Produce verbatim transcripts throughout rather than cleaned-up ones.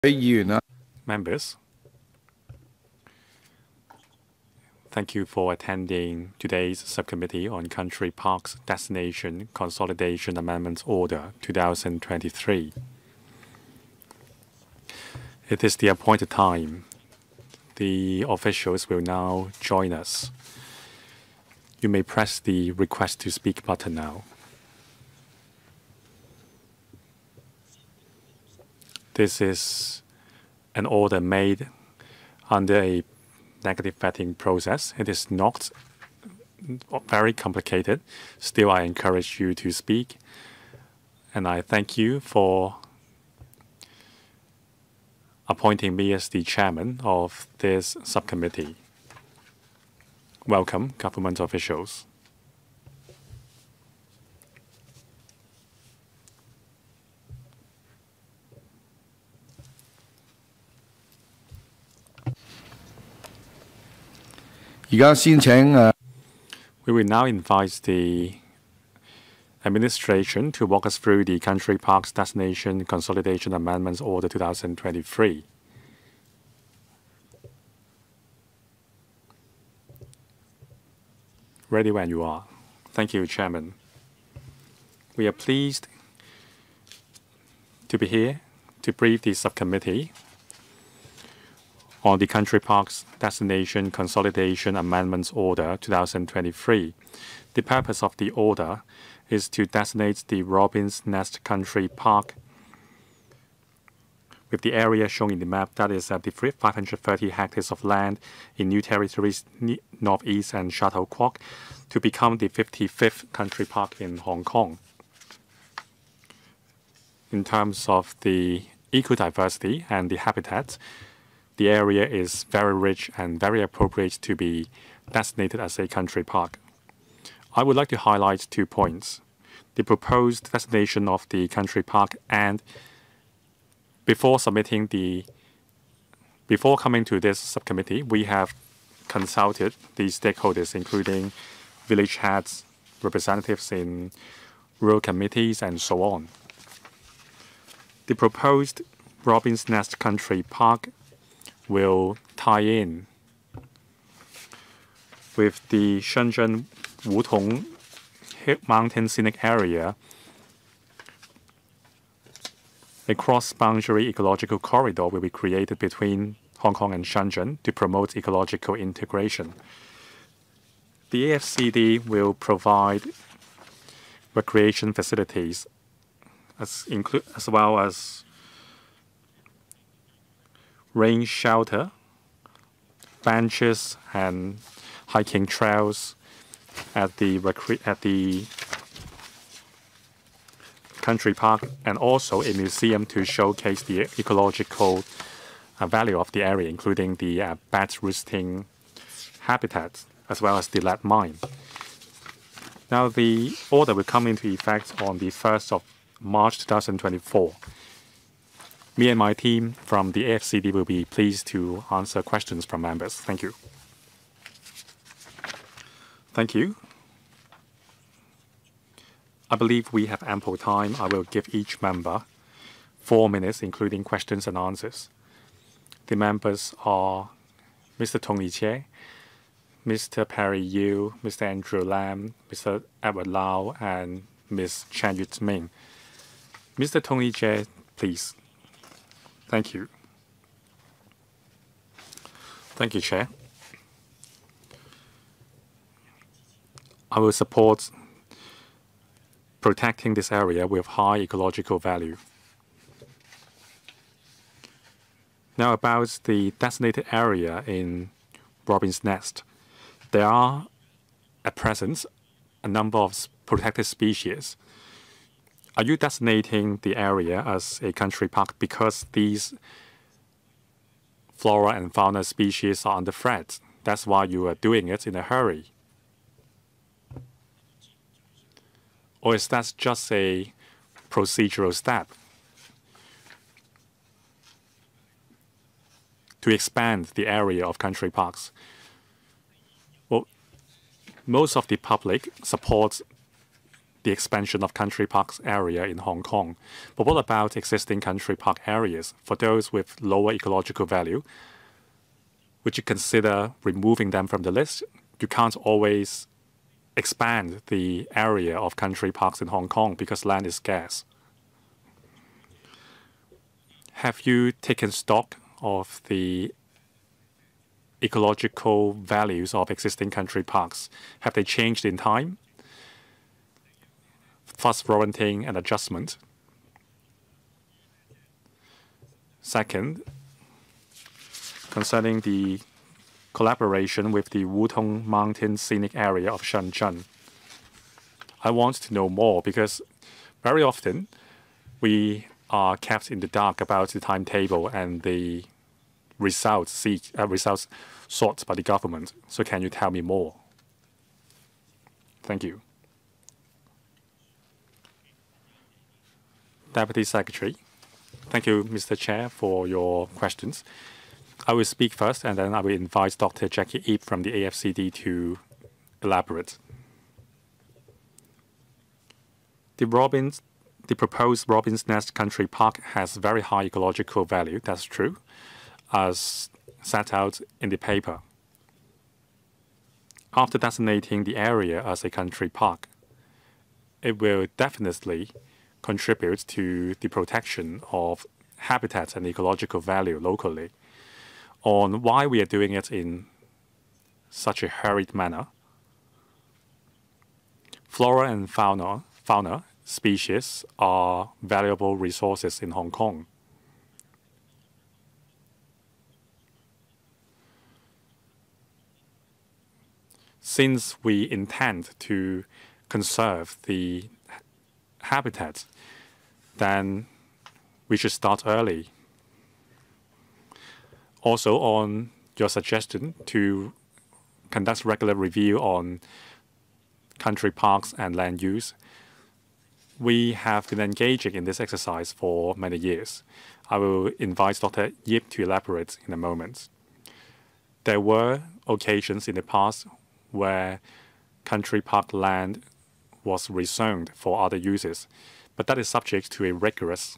Members, thank you for attending today's Subcommittee on Country Parks Destination Consolidation Amendments Order two thousand twenty-three. It is the appointed time. The officials will now join us. You may press the Request to Speak button now. This is an order made under a negative vetting process. It is not very complicated. Still, I encourage you to speak. And I thank you for appointing me as the chairman of this subcommittee. Welcome, government officials. We will now invite the administration to walk us through the Country Parks Destination Consolidation Amendments Order two thousand twenty-three. Ready when you are. Thank you, Chairman. We are pleased to be here to brief the subcommittee on the Country Parks Destination Consolidation Amendments Order two thousand twenty-three. The purpose of the order is to designate the Robin's Nest Country Park with the area shown in the map, that is at the five hundred thirty hectares of land in New Territories, North-East and Shuttlecock, to become the fifty-fifth country park in Hong Kong. In terms of the ecodiversity and the habitat, the area is very rich and very appropriate to be designated as a country park. I would like to highlight two points. The proposed designation of the country park, and before submitting the, before coming to this subcommittee, we have consulted the stakeholders, including village heads, representatives in rural committees, and so on. The proposed Robin's Nest Country Park will tie in with the Shenzhen Wutong Mountain Scenic Area, a cross-boundary ecological corridor will be created between Hong Kong and Shenzhen to promote ecological integration. The A F C D will provide recreation facilities as, include, as well as rain shelter, benches, and hiking trails at the at the country park, and also a museum to showcase the ecological uh, value of the area, including the uh, bat roosting habitat, as well as the lead mine. Now, the order will come into effect on the first of March two thousand twenty-four. Me and my team from the A F C D will be pleased to answer questions from members. Thank you. Thank you. I believe we have ample time. I will give each member four minutes, including questions and answers. The members are Mister Tony Che, Mister Perry Yu, Mister Andrew Lam, Mister Edward Lau, and Miz Chan Yut Ming. Mister Tony Che, please. Thank you. Thank you, Chair. I will support protecting this area with high ecological value. Now, about the designated area in Robin's Nest. There are, at present, a number of protected species. Are you designating the area as a country park because these flora and fauna species are under threat? That's why you are doing it in a hurry? Or is that just a procedural step to expand the area of country parks? Well, most of the public supports the expansion of country parks area in Hong Kong. But what about existing country park areas? For those with lower ecological value, would you consider removing them from the list? You can't always expand the area of country parks in Hong Kong because land is scarce. Have you taken stock of the ecological values of existing country parks? Have they changed in time, thus warranting an adjustment? Second, concerning the collaboration with the Wutong Mountain Scenic Area of Shenzhen, I want to know more because very often we are kept in the dark about the timetable and the results, seek, uh, results sought by the government. So can you tell me more? Thank you. Deputy Secretary. Thank you, Mister Chair, for your questions. I will speak first, and then I will invite Doctor Jackie Ip from the A F C D to elaborate. The Robins The proposed Robin's Nest Country Park has very high ecological value, that's true, as set out in the paper. After designating the area as a country park, it will definitely contribute to the protection of habitat and ecological value locally. On why we are doing it in such a hurried manner, flora and fauna, fauna species are valuable resources in Hong Kong. Since we intend to conserve the habitat, then we should start early. Also, on your suggestion to conduct regular review on country parks and land use, we have been engaging in this exercise for many years. I will invite Doctor Yip to elaborate in a moment. There were occasions in the past where country park land was rezoned for other uses, but that is subject to a rigorous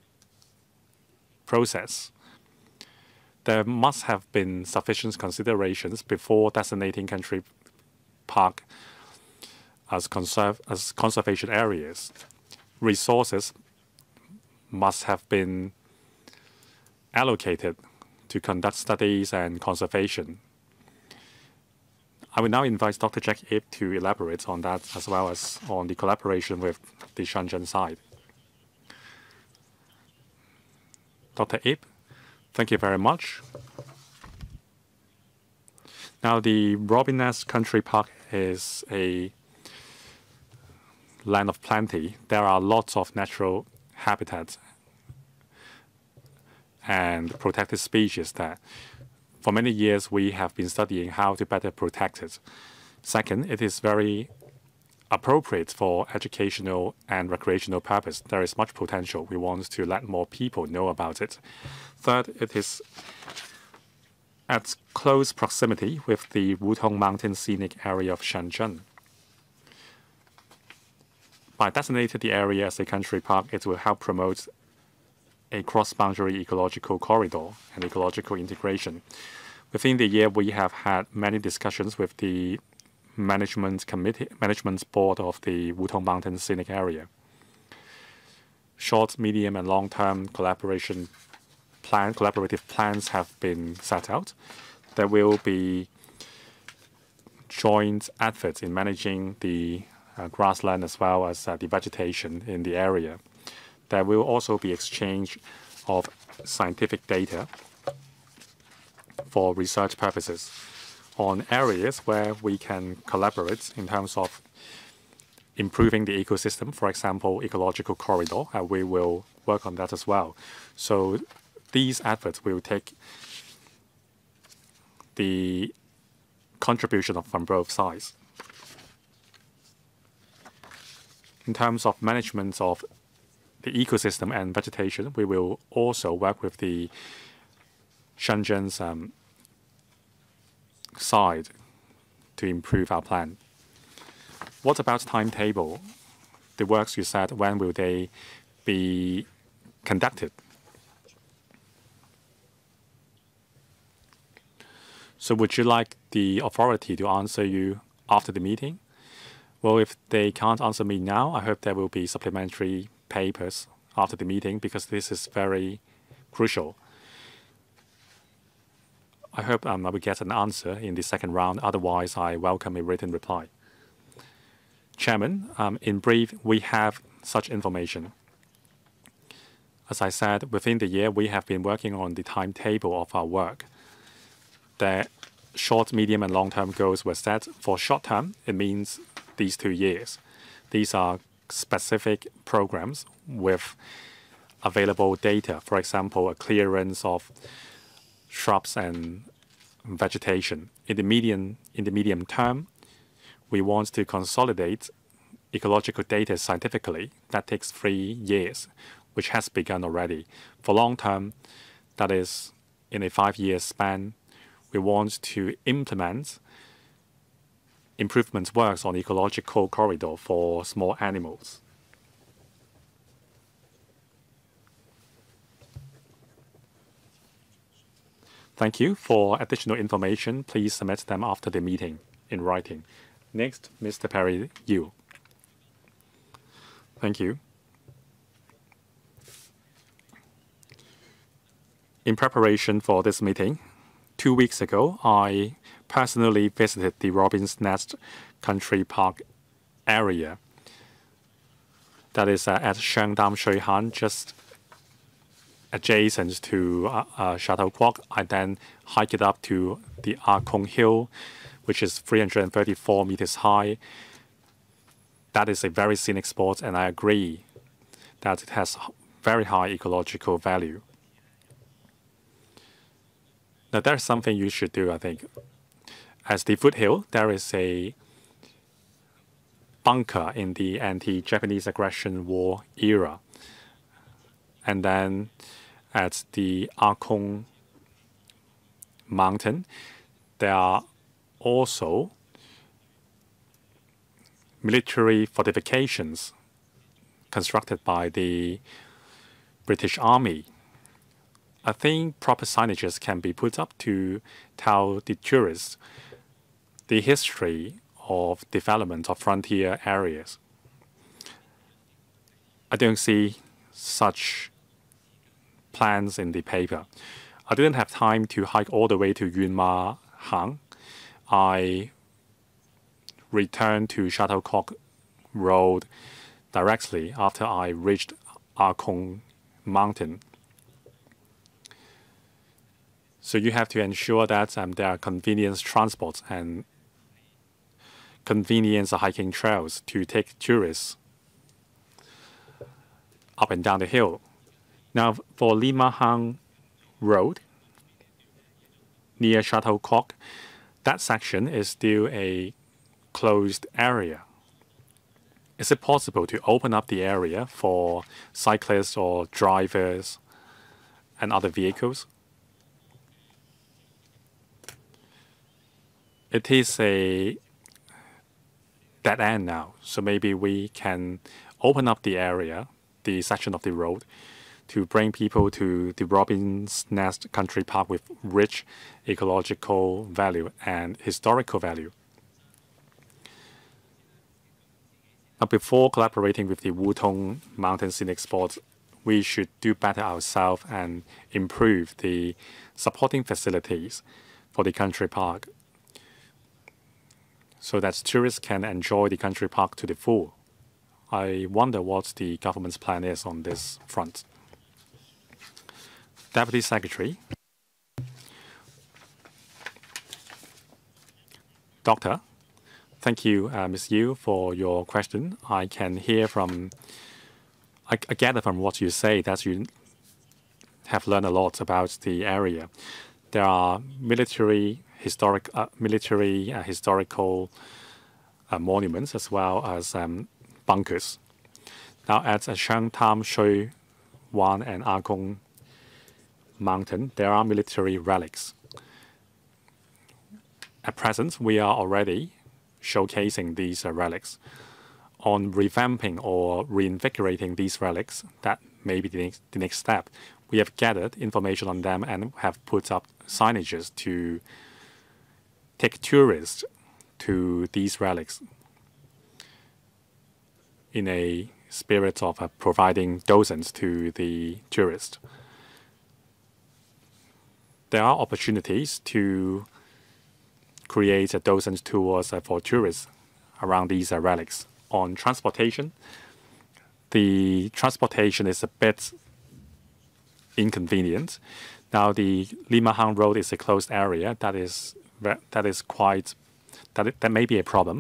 process. There must have been sufficient considerations before designating country park as, conserve, as conservation areas. Resources must have been allocated to conduct studies and conservation. I will now invite Doctor Jack Ip to elaborate on that as well as on the collaboration with the Shenzhen side. Doctor Ip, thank you very much. Now, the Robin Nest Country Park is a land of plenty. There are lots of natural habitats and protected species there. For many years, we have been studying how to better protect it. Second, it is very appropriate for educational and recreational purpose. There is much potential. We want to let more people know about it. Third, it is at close proximity with the Wutong Mountain Scenic Area of Shenzhen. By designating the area as a country park, it will help promote a cross-boundary ecological corridor and ecological integration. Within the year, we have had many discussions with the management committee, management board of the Wutong Mountain Scenic Area. Short, medium, and long-term collaboration plan, collaborative plans have been set out. There will be joint efforts in managing the uh, grassland as well as uh, the vegetation in the area. There will also be exchange of scientific data for research purposes on areas where we can collaborate in terms of improving the ecosystem, for example, ecological corridor, and we will work on that as well. So these efforts will take the contribution of from both sides. In terms of management of the ecosystem and vegetation, we will also work with the Shenzhen's um, side to improve our plan. What about timetable? the works you said, when will they be conducted? So would you like the authority to answer you after the meeting? Well, if they can't answer me now, I hope there will be supplementary papers after the meeting, because this is very crucial. I hope um, I will get an answer in the second round. Otherwise, I welcome a written reply. Chairman, um, in brief, we have such information. As I said, within the year, we have been working on the timetable of our work. The short, medium, and long-term goals were set. For short-term, it means these two years. These are specific programs with available data. For example, a clearance of shrubs and vegetation. In the medium, in the medium term, we want to consolidate ecological data scientifically. That takes three years, which has begun already. For long term, that is in a five-year span, we want to implement improvement works on ecological corridor for small animals. Thank you. For additional information, please submit them after the meeting in writing. Next, Mister Perry, you. Thank you. In preparation for this meeting, two weeks ago, I personally visited the Robin's Nest Country Park area. That is uh, at Shangdam Shuihan, just adjacent to uh, uh, Chateau Kwok. I then hiked it up to the Ah Kung Hill, which is three hundred thirty-four meters high. That is a very scenic spot, and I agree that it has very high ecological value. Now, there's something you should do, I think. As the foothill, there is a bunker in the anti-Japanese aggression war era. And then at the Ah Kung Mountain, there are also military fortifications constructed by the British Army. I think proper signages can be put up to tell the tourists the history of development of frontier areas. I don't see such plans in the paper. I didn't have time to hike all the way to Yunma Hang. I returned to Chateau Kwok Road directly after I reached Ah Kung Mountain. So you have to ensure that um, there are convenience transports and convenience hiking trails to take tourists up and down the hill. Now, for Lima Hang Road, near Chateau Kwok, that section is still a closed area. Is it possible to open up the area for cyclists or drivers and other vehicles? It is a dead end now, so maybe we can open up the area, the section of the road, to bring people to the Robin's Nest Country Park with rich ecological value and historical value. Now, before collaborating with the Wutong Mountain Scenic Spots, we should do better ourselves and improve the supporting facilities for the country park, so that tourists can enjoy the country park to the full. I wonder what the government's plan is on this front. Deputy Secretary. Doctor, thank you, uh, Miz Yu, for your question. I can hear from, I, I gather from what you say that you have learned a lot about the area. There are military historic, uh, military uh, historical uh, monuments as well as um, bunkers. Now at uh, Shang Tam Shui Wan and Ah Kung Mountain, there are military relics. At present, we are already showcasing these uh, relics. on revamping or reinvigorating these relics. That may be the next, the next step. We have gathered information on them and have put up signages to take tourists to these relics in a spirit of uh, providing dozens to the tourists. There are opportunities to create a dozens tours uh, for tourists around these uh, relics. On transportation, the transportation is a bit inconvenient. Now, the Limahang Road is a closed area. That is that is quite that it, that may be a problem.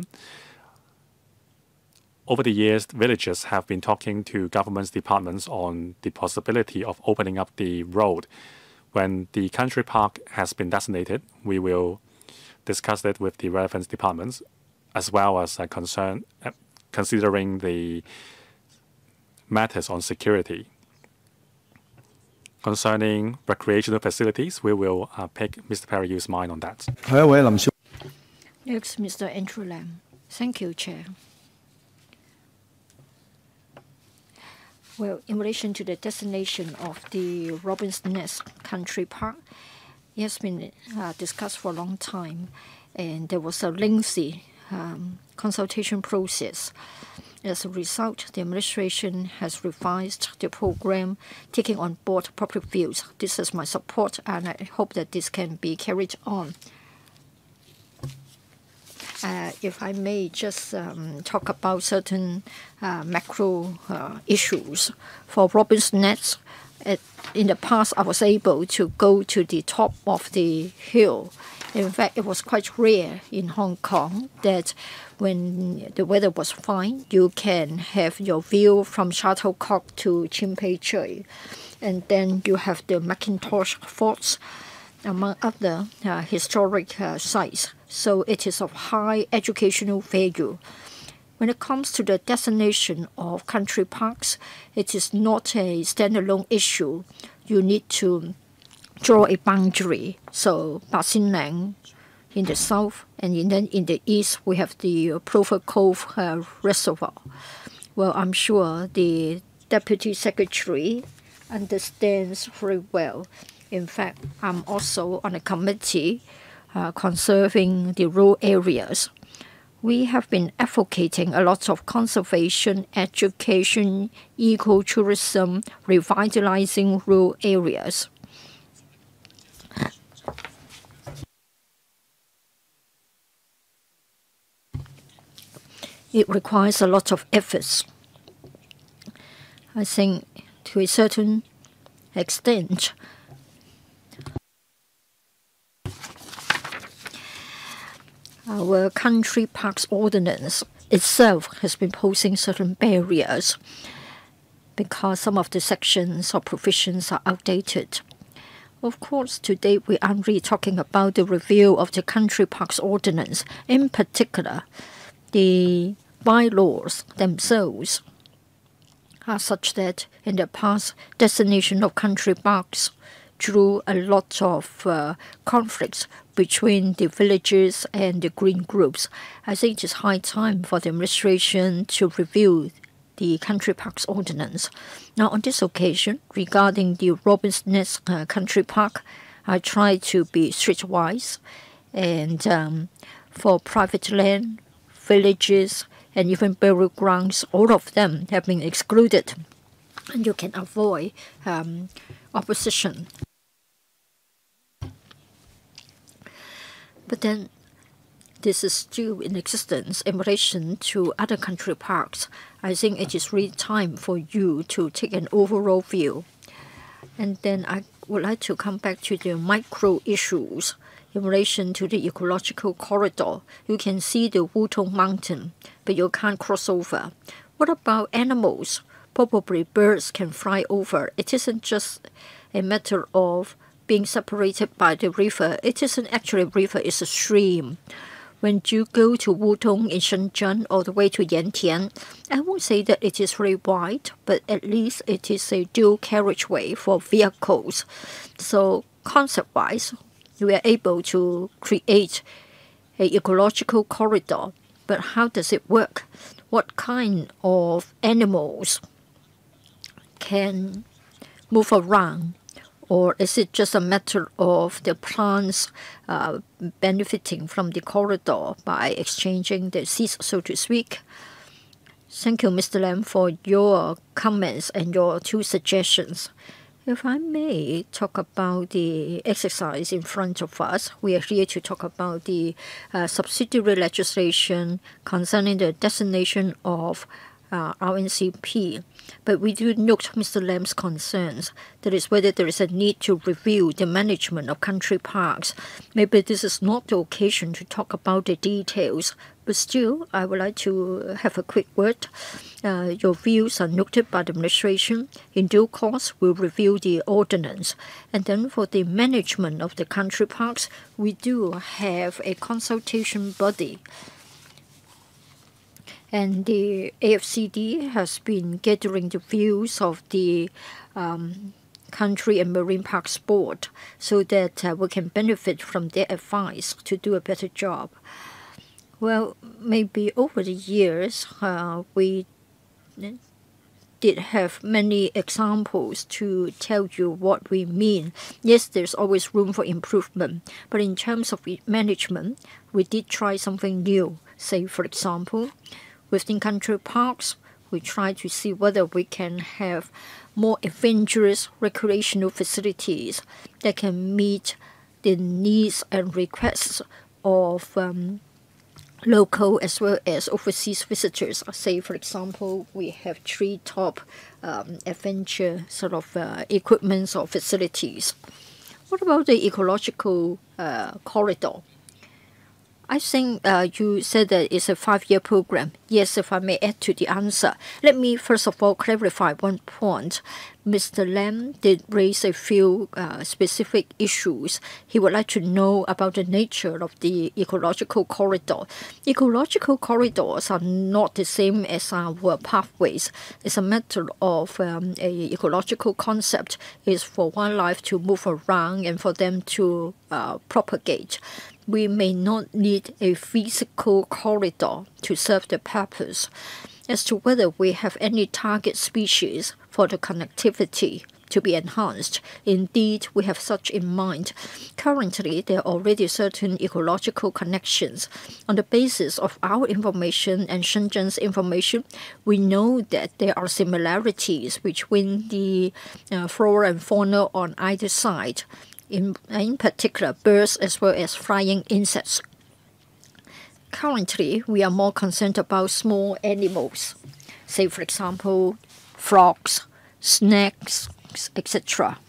Over the years, villagers have been talking to government departments on the possibility of opening up the road. When the country park has been designated, we will discuss it with the relevant departments, as well as uh, concern uh, considering the matters on security. Concerning recreational facilities, we will uh, pick Mister Perry Yu's mind on that. Next, Mister Andrew Lam. Thank you, Chair. Well, in relation to the designation of the Robin's Nest Country Park, it has been uh, discussed for a long time, and there was a lengthy um, consultation process. As a result, the administration has revised the program, taking on board public views. This is my support, and I hope that this can be carried on. Uh, if I may just um, talk about certain uh, macro uh, issues. For Robin's Nest, it, in the past I was able to go to the top of the hill. In fact, it was quite rare in Hong Kong that when the weather was fine, you can have your view from Shuttlecock to Chin Pei Chui. And then you have the Macintosh Forts, among other uh, historic uh, sites. So it is of high educational value. When it comes to the designation of country parks, it is not a standalone issue. You need to draw a boundary. So Ba Sin Lang in the south, and then in the east we have the Plover Cove uh, Reservoir. Well, I'm sure the Deputy Secretary understands very well. In fact, I'm also on a committee uh, conserving the rural areas. We have been advocating a lot of conservation, education, ecotourism, revitalizing rural areas. It requires a lot of efforts. I think to a certain extent, our country parks ordinance itself has been posing certain barriers because some of the sections or provisions are outdated. Of course, today we aren't really talking about the review of the country parks ordinance. In particular, the bylaws themselves are such that in the past, designation of country parks drew a lot of uh, conflicts between the villages and the green groups. I think it is high time for the administration to review the country parks ordinance. Now, on this occasion, regarding the Robin's Nest uh, Country Park, I try to be streetwise, and um, for private land, villages, and even burial grounds, all of them have been excluded, and you can avoid um, opposition. But then this is still in existence in relation to other country parks. I think it is really time for you to take an overall view. And then I would like to come back to the micro issues in relation to the ecological corridor. You can see the Wutong Mountain, but you can't cross over. What about animals? Probably birds can fly over. It isn't just a matter of being separated by the river. It isn't actually a river, it's a stream. When you go to Wutong in Shenzhen all the way to Yantian, I won't say that it is very wide, but at least it is a dual carriageway for vehicles. So concept-wise, we are able to create an ecological corridor. But how does it work? what kind of animals can move around, or is it just a matter of the plants uh, benefiting from the corridor by exchanging the seeds, so to speak? Thank you, Mister Lam, for your comments and your two suggestions. If I may talk about the exercise in front of us, we are here to talk about the uh, subsidiary legislation concerning the designation of uh, R N C P. But we do note Mister Lam's concerns, that is whether there is a need to review the management of country parks. Maybe this is not the occasion to talk about the details, but still, I would like to have a quick word. Uh, your views are noted by the administration. In due course, we'll review the ordinance. And then for the management of the country parks, we do have a consultation body. And the A F C D has been gathering the views of the um, Country and Marine Parks Board so that uh, we can benefit from their advice to do a better job. Well, maybe over the years, uh, we did have many examples to tell you what we mean. Yes, there's always room for improvement, but in terms of management, we did try something new. Say, for example, within country parks, we try to see whether we can have more adventurous recreational facilities that can meet the needs and requests of um, local as well as overseas visitors. Say, for example, we have treetop um, adventure sort of uh, equipments or facilities. What about the ecological uh, corridor? I think uh, you said that it's a five-year program. Yes, if I may add to the answer. Let me first of all clarify one point. Mister Lam did raise a few uh, specific issues. He would like to know about the nature of the ecological corridor. Ecological corridors are not the same as our pathways. It's a matter of um, a ecological concept is for wildlife to move around and for them to uh, propagate. We may not need a physical corridor to serve the purpose. As to whether we have any target species for the connectivity to be enhanced, indeed, we have such in mind. Currently, there are already certain ecological connections. On the basis of our information and Shenzhen's information, we know that there are similarities between the uh, flora and fauna on either side. In, in particular, birds as well as flying insects. Currently, we are more concerned about small animals, say, for example, frogs, snakes, et cetera.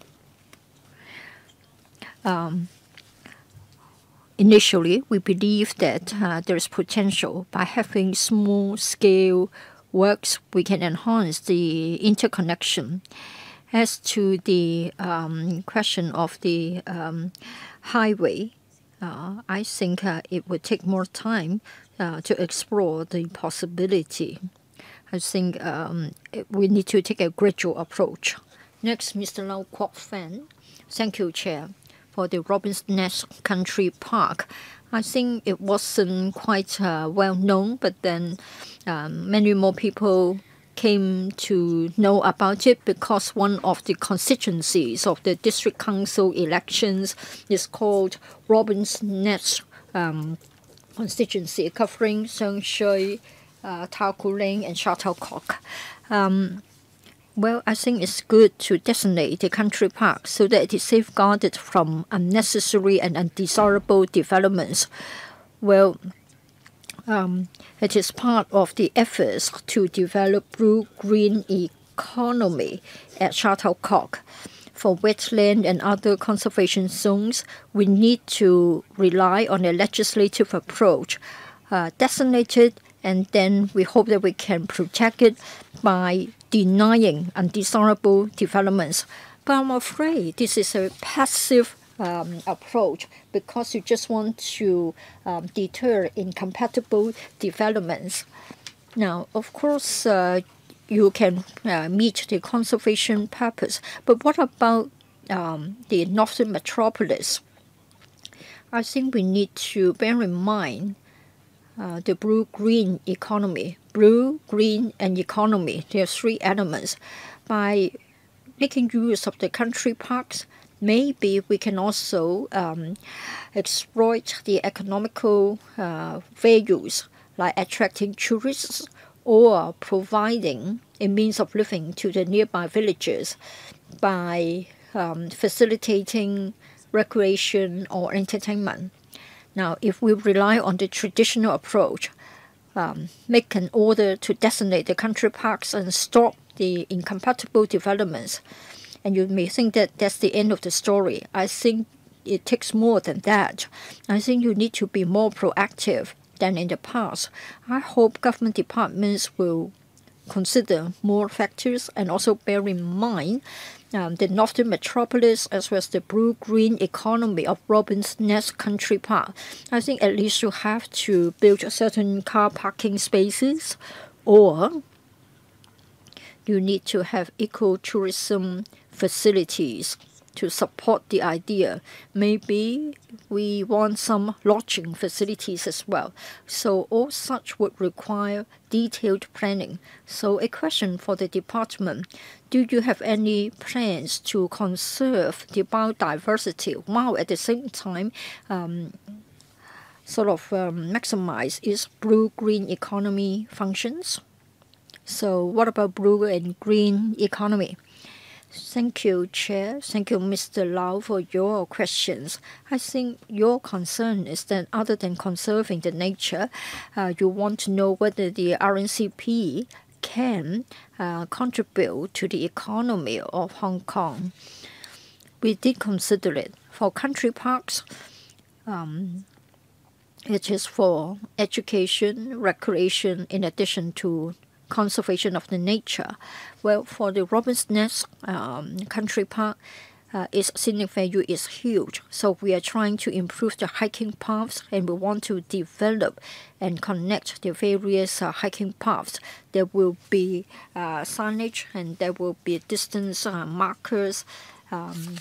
Um, initially, we believe that uh, there is potential by having small-scale works, we can enhance the interconnection. As to the um, question of the um, highway, uh, I think uh, it would take more time uh, to explore the possibility. I think um, it, we need to take a gradual approach. Next, Mister Lau Kwok Fan. Thank you, Chair, for the Robin's Nest Country Park. I think it wasn't quite uh, well known, but then um, many more people came to know about it because one of the constituencies of the district council elections is called Robin's Nest um, constituency, covering Sengshui, uh, Tao Kuling, and Shuttlecock. Um, well, I think it's good to designate the country park so that it is safeguarded from unnecessary and undesirable developments. Well, Um, it is part of the efforts to develop blue-green economy at Shuttlecock. For wetland and other conservation zones, we need to rely on a legislative approach, uh, designated, and then we hope that we can protect it by denying undesirable developments. But I'm afraid this is a passive Um, approach because you just want to um, deter incompatible developments. Now, of course, uh, you can uh, meet the conservation purpose, but what about um, the northern metropolis? I think we need to bear in mind uh, the blue-green economy. Blue, green, and economy, there are three elements. By making use of the country parks, maybe we can also um, exploit the economical uh, values, like attracting tourists or providing a means of living to the nearby villages by um, facilitating recreation or entertainment. Now, if we rely on the traditional approach, um, make an order to designate the country parks and stop the incompatible developments, and you may think that that's the end of the story. I think it takes more than that. I think you need to be more proactive than in the past. I hope government departments will consider more factors and also bear in mind um, the northern metropolis as well as the blue-green economy of Robin's Nest Country Park. I think at least you have to build certain car parking spaces, or you need to have ecotourism facilities to support the idea. Maybe we want some lodging facilities as well. So all such would require detailed planning. So a question for the department: do you have any plans to conserve the biodiversity while at the same time um, sort of um, maximize its blue-green economy functions? So what about blue and green economy? Thank you, Chair. Thank you, Mister Lau, for your questions. I think your concern is that other than conserving the nature, uh, you want to know whether the R N C P can uh, contribute to the economy of Hong Kong. We did consider it. For country parks, um, it is for education, recreation, in addition to conservation of the nature. Well, for the Robin's Nest um, Country Park, uh, its scenic value is huge. So we are trying to improve the hiking paths, and we want to develop and connect the various uh, hiking paths. There will be uh, signage, and there will be distance uh, markers. Um,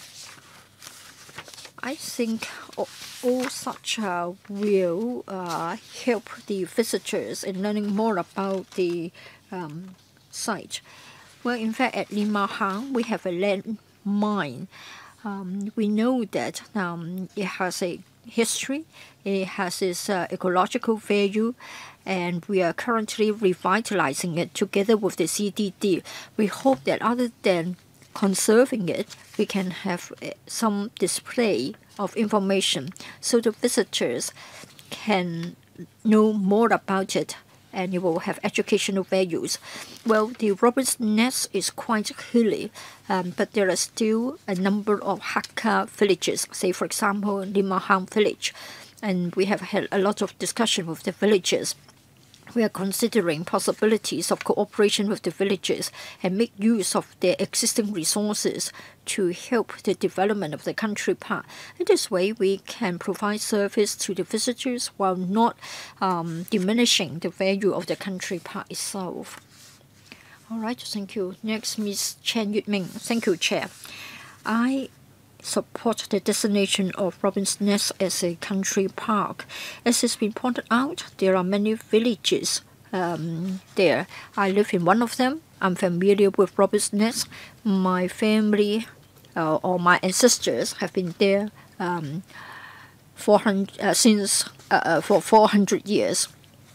I think all, all such uh, will uh, help the visitors in learning more about the um, site. Well, in fact, at Limahang, we have a landmine. Um, we know that um, it has a history, it has its uh, ecological value, and we are currently revitalizing it together with the C D D. We hope that other than conserving it, we can have some display of information so the visitors can know more about it, and it will have educational values. Well, the Robin's Nest is quite hilly, um, but there are still a number of Hakka villages, say for example Limahang village, and we have had a lot of discussion with the villagers. We are considering possibilities of cooperation with the villages and make use of their existing resources to help the development of the country park. In this way, we can provide service to the visitors while not um, diminishing the value of the country park itself. All right, thank you. Next, Miz Chen Yutming. Thank you, Chair. I support the designation of Robin's Nest as a country park. As has been pointed out, there are many villages um, there. I live in one of them. I'm familiar with Robin's Nest. My family uh, or my ancestors have been there um, four hundred, uh, since uh, for four hundred years.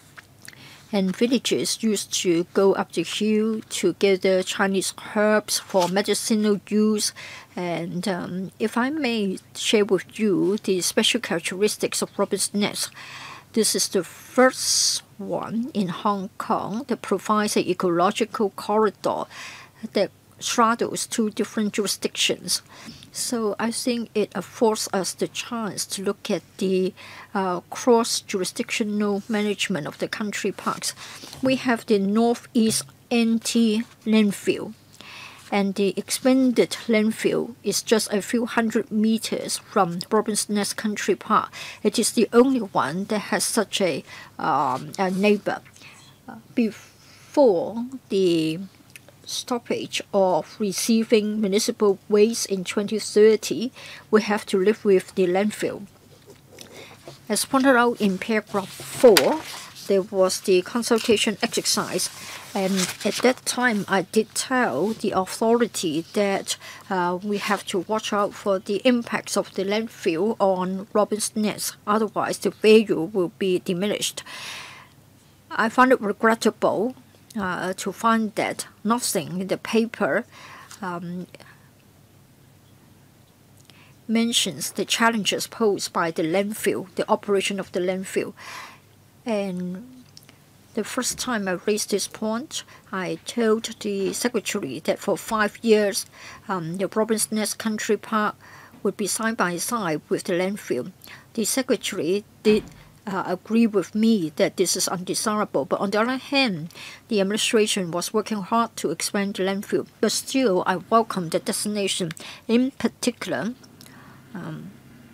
And villagers used to go up the hill to gather Chinese herbs for medicinal use. And um, if I may share with you the special characteristics of Robin's Nest, this is the first one in Hong Kong that provides an ecological corridor that straddles two different jurisdictions. So I think it affords us the chance to look at the uh, cross-jurisdictional management of the country parks. We have the northeast N-T landfill, and the expanded landfill is just a few hundred meters from Robin's Nest Country Park. It is the only one that has such a, um, a neighbor. Uh, before the stoppage of receiving municipal waste in twenty thirty, we have to live with the landfill. As pointed out in paragraph four, there was the consultation exercise. And at that time, I did tell the authority that uh, we have to watch out for the impacts of the landfill on robin's nest. Otherwise, the value will be diminished. I find it regrettable uh, to find that nothing in the paper um, mentions the challenges posed by the landfill, the operation of the landfill. And the first time I raised this point, I told the Secretary that for five years, um, the Robin's Nest Country Park would be side by side with the landfill. The Secretary did uh, agree with me that this is undesirable, but on the other hand, the administration was working hard to expand the landfill. But still, I welcome the designation, in particular, um,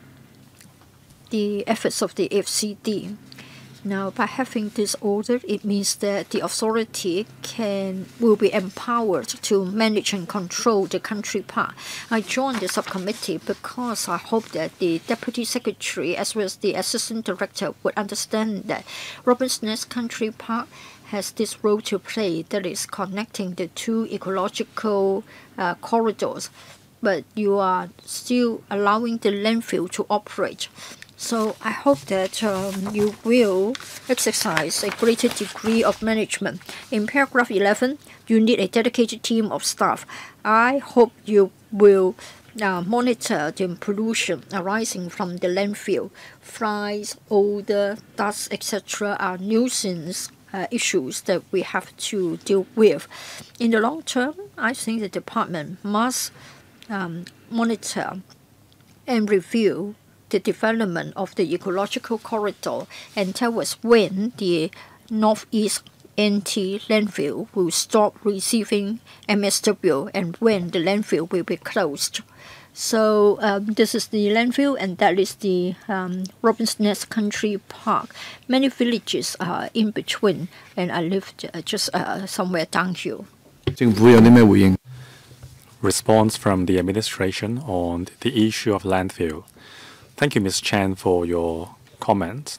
the efforts of the F C D. Now, by having this order, it means that the authority can will be empowered to manage and control the country park. I joined the subcommittee because I hope that the Deputy Secretary as well as the Assistant Director would understand that Robin's Nest Country Park has this role to play, that is connecting the two ecological uh, corridors, but you are still allowing the landfill to operate. So I hope that um, you will exercise a greater degree of management. In paragraph eleven, you need a dedicated team of staff. I hope you will uh, monitor the pollution arising from the landfill. Flies, odor, dust, et cetera are nuisance uh, issues that we have to deal with. In the long term, I think the department must um, monitor and review the development of the ecological corridor and tell us when the Northeast N T landfill will stop receiving M S W and when the landfill will be closed. So um, this is the landfill, and that is the um, Robin's Nest Country Park. Many villages are in between, and I live uh, just uh, somewhere down here. Response from the administration on the issue of landfill. Thank you, Miz Chan, for your comment.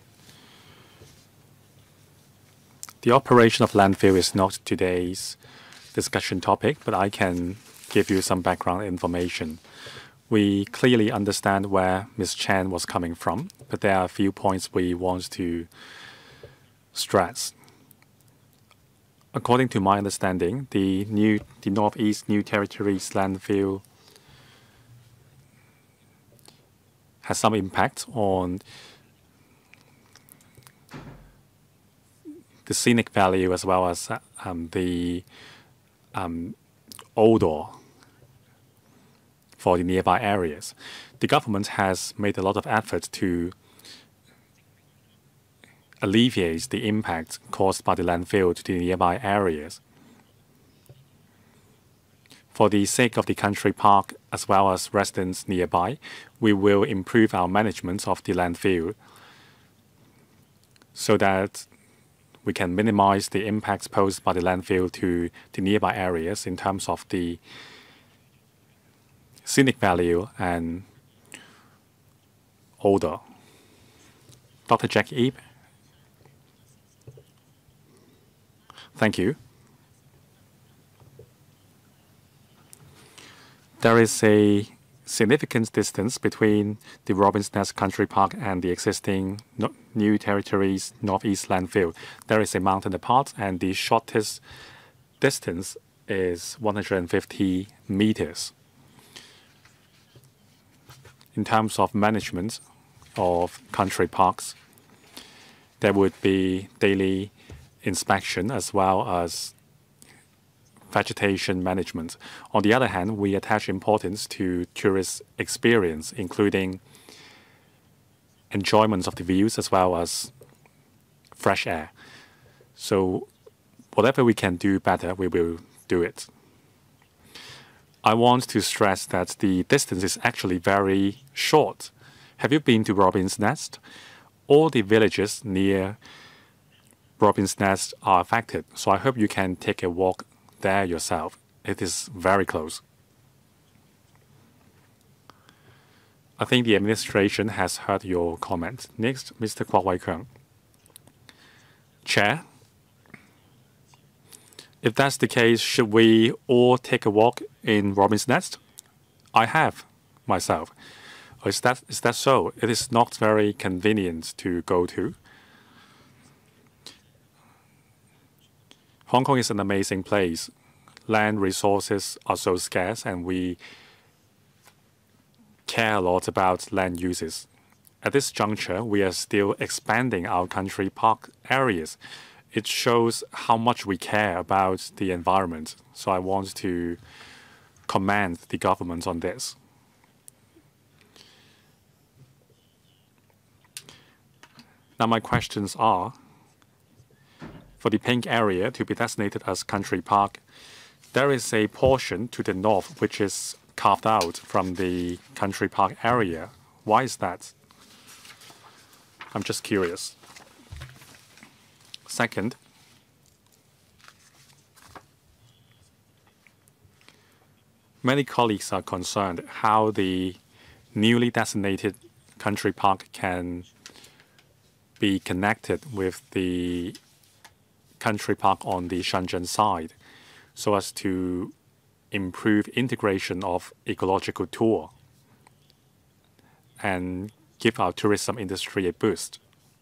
The operation of landfill is not today's discussion topic, but I can give you some background information. We clearly understand where Miz Chan was coming from, but there are a few points we want to stress. According to my understanding, the new the Northeast New Territories landfill has some impact on the scenic value as well as um, the um, odor for the nearby areas. The government has made a lot of effort to alleviate the impact caused by the landfill to the nearby areas. For the sake of the country park as well as residents nearby, we will improve our management of the landfill so that we can minimize the impacts posed by the landfill to the nearby areas in terms of the scenic value and odor. Doctor Jack Ebe. Thank you. There is a significant distance between the Robin's Nest Country Park and the existing no New Territories Northeast landfill. There is a mountain apart, and the shortest distance is one hundred fifty meters. In terms of management of country parks, there would be daily inspection as well as vegetation management. On the other hand, we attach importance to tourist experience, including enjoyment of the views as well as fresh air. So whatever we can do better, we will do it. I want to stress that the distance is actually very short. Have you been to Robin's Nest? All the villages near Robin's Nest are affected, so I hope you can take a walk there yourself. It is very close. I think the administration has heard your comment. Next, Mister Kwok Wai Keung. Chair, if that's the case, should we all take a walk in Robin's Nest? I have myself. Is that, is that so? It is not very convenient to go to. Hong Kong is an amazing place. Land resources are so scarce, and we care a lot about land uses. At this juncture, we are still expanding our country park areas. It shows how much we care about the environment. So I want to commend the government on this. Now my questions are, for the pink area to be designated as country park, there is a portion to the north which is carved out from the country park area. Why is that? I'm just curious. Second, many colleagues are concerned how the newly designated country park can be connected with the country park on the Shenzhen side so as to improve integration of ecological tour and give our tourism industry a boost.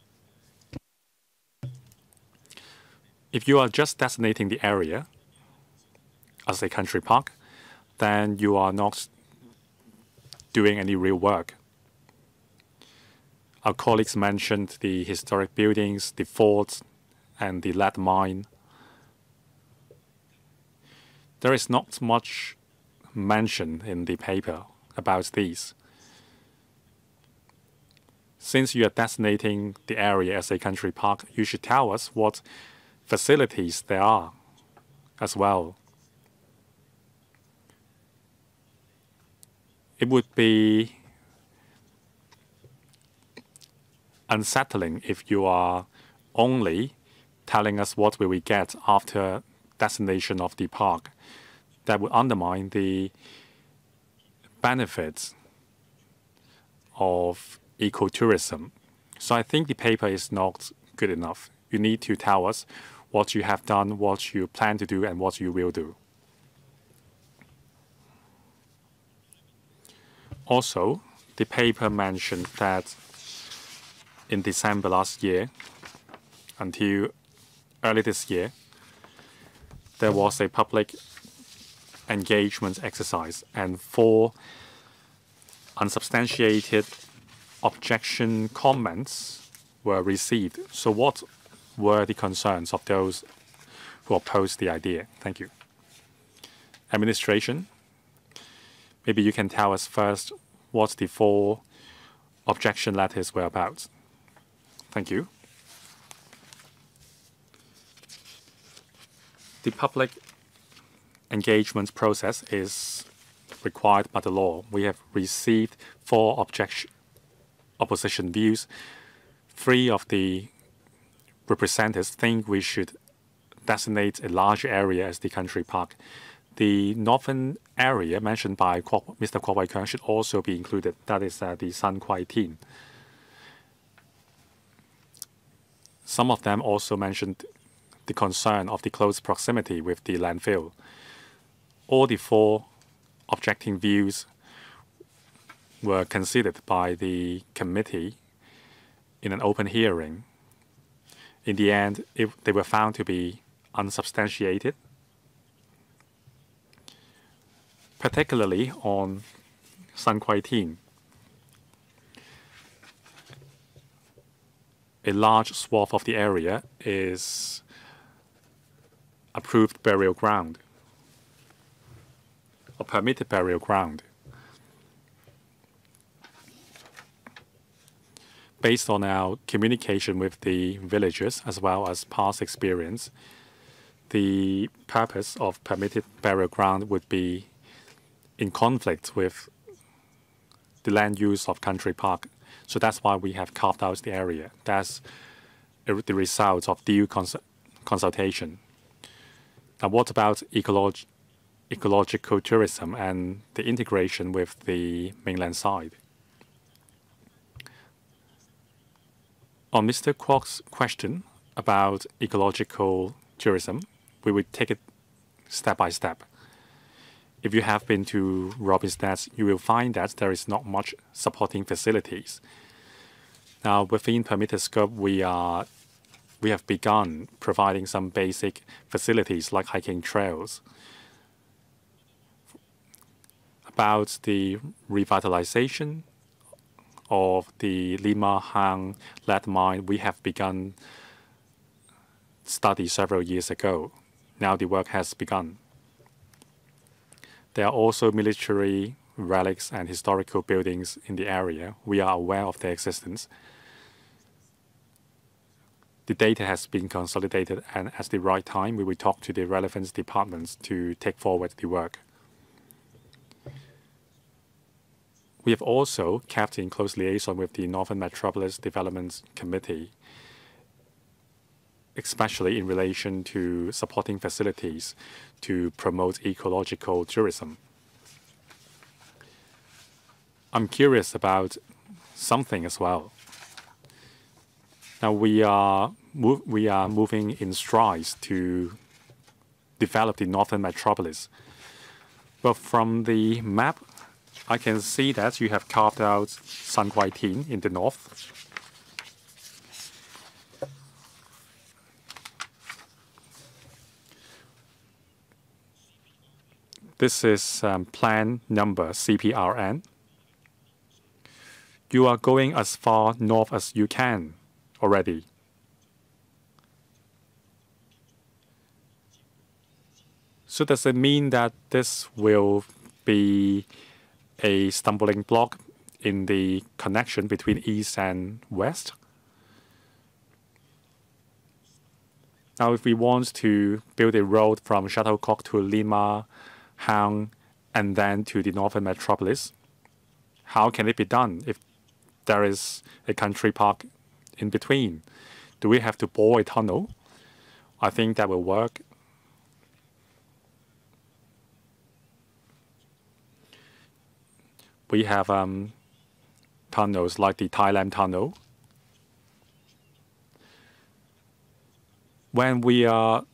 If you are just designating the area as a country park, then you are not doing any real work. Our colleagues mentioned the historic buildings, the forts, and the lead mine. There is not much mention in the paper about these. Since you are designating the area as a country park, you should tell us what facilities there are as well. It would be unsettling if you are only telling us what will we get after designation of the park. That would undermine the benefits of ecotourism. So I think the paper is not good enough. You need to tell us what you have done, what you plan to do, and what you will do. Also, the paper mentioned that in December last year, until early this year, there was a public engagement exercise, and four unsubstantiated objection comments were received. So what were the concerns of those who opposed the idea? Thank you. Administration, maybe you can tell us first what the four objection letters were about. Thank you. The public engagement process is required by the law. We have received four objection, opposition views. Three of the representatives think we should designate a large area as the country park. The northern area mentioned by Mister Kwok Wai-keung should also be included. That is uh, the San Kwai Tin. Some of them also mentioned the concern of the close proximity with the landfill. All the four objecting views were considered by the committee in an open hearing. In the end, it, they were found to be unsubstantiated, particularly on San Kwai Tin. A large swath of the area is approved burial ground or permitted burial ground. Based on our communication with the villagers as well as past experience, the purpose of permitted burial ground would be in conflict with the land use of country park. So that's why we have carved out the area. That's the result of due cons consultation. Now, what about ecolog ecological tourism and the integration with the mainland side? On Mister Kwok's question, about ecological tourism, we will take it step by step. If you have been to Robin's Nest, you will find that there is not much supporting facilities. Now, within permitted scope, we are we have begun providing some basic facilities like hiking trails. About the revitalization of the Lima Hang lead mine, we have begun study several years ago. Now the work has begun. There are also military relics and historical buildings in the area. We are aware of their existence. The data has been consolidated, and at the right time, we will talk to the relevant departments to take forward the work. We have also kept in close liaison with the Northern Metropolis Development Committee, especially in relation to supporting facilities to promote ecological tourism. I'm curious about something as well. Now we are, move, we are moving in strides to develop the Northern Metropolis. Well, from the map, I can see that you have carved out San Kwai Tin in the north. This is um, plan number C P R N. You are going as far north as you can already. So does it mean that this will be a stumbling block in the connection between east and west? Now, if we want to build a road from Shuttlecock to Lima, Hang, and then to the Northern Metropolis, how can it be done if there is a country park in between? Do we have to bore a tunnel? I think that will work. We have um, tunnels like the Thailand Tunnel. When we are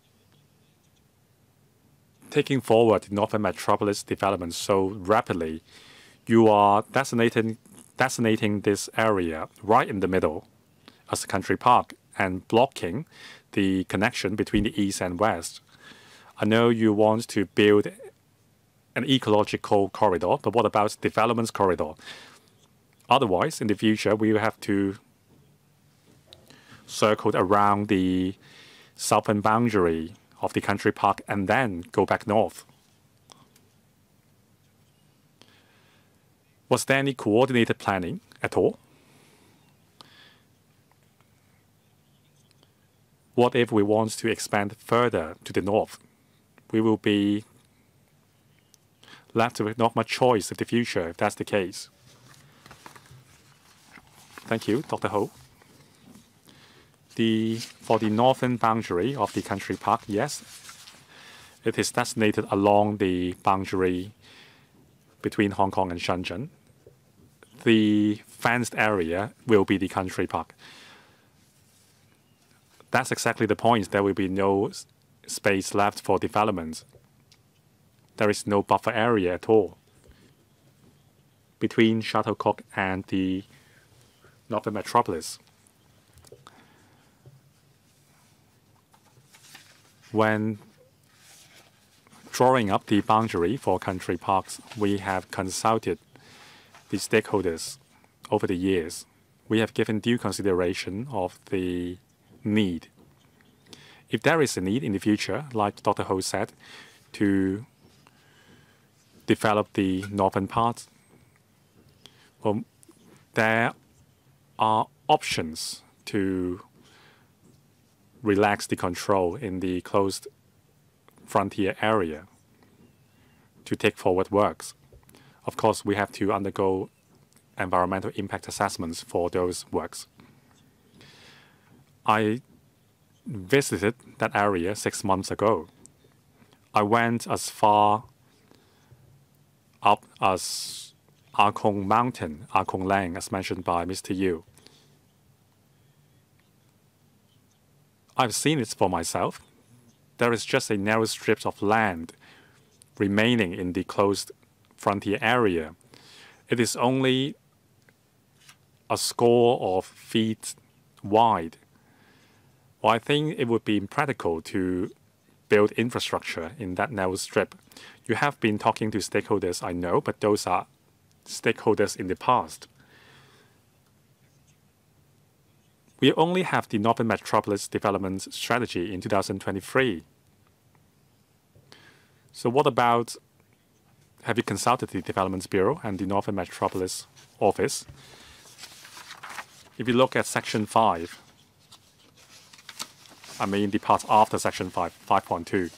taking forward the Northern Metropolis development so rapidly, you are designating, designating this area right in the middle as a country park and blocking the connection between the east and west. I know you want to build an ecological corridor, but what about development corridor? Otherwise, in the future, we will have to circle around the southern boundary of the country park and then go back north. Was there any coordinated planning at all? What if we want to expand further to the north? We will be left with not much choice in the future if that's the case. Thank you, Doctor Ho. The, for the northern boundary of the country park, yes, it is designated along the boundary between Hong Kong and Shenzhen. The fenced area will be the country park. That's exactly the point. There will be no space left for development. There is no buffer area at all between Shuttlecock and the Northern Metropolis. When drawing up the boundary for country parks, we have consulted the stakeholders over the years. We have given due consideration of the need. If there is a need in the future, like Doctor Ho said, to develop the northern part, well, there are options to relax the control in the closed frontier area to take forward works. Of course, we have to undergo environmental impact assessments for those works. I visited that area six months ago. I went as far up as Ah Kong Mountain, Ah Kong Lang, as mentioned by Mister Yu. I've seen it for myself. There is just a narrow strip of land remaining in the closed frontier area. It is only a score of feet wide. Well, I think it would be impractical to build infrastructure in that narrow strip. You have been talking to stakeholders, I know, but those are stakeholders in the past. We only have the Northern Metropolis Development Strategy in two thousand twenty-three. So what about, have you consulted the Development Bureau and the Northern Metropolis Office? If you look at Section five, I mean the part after Section five, five point two,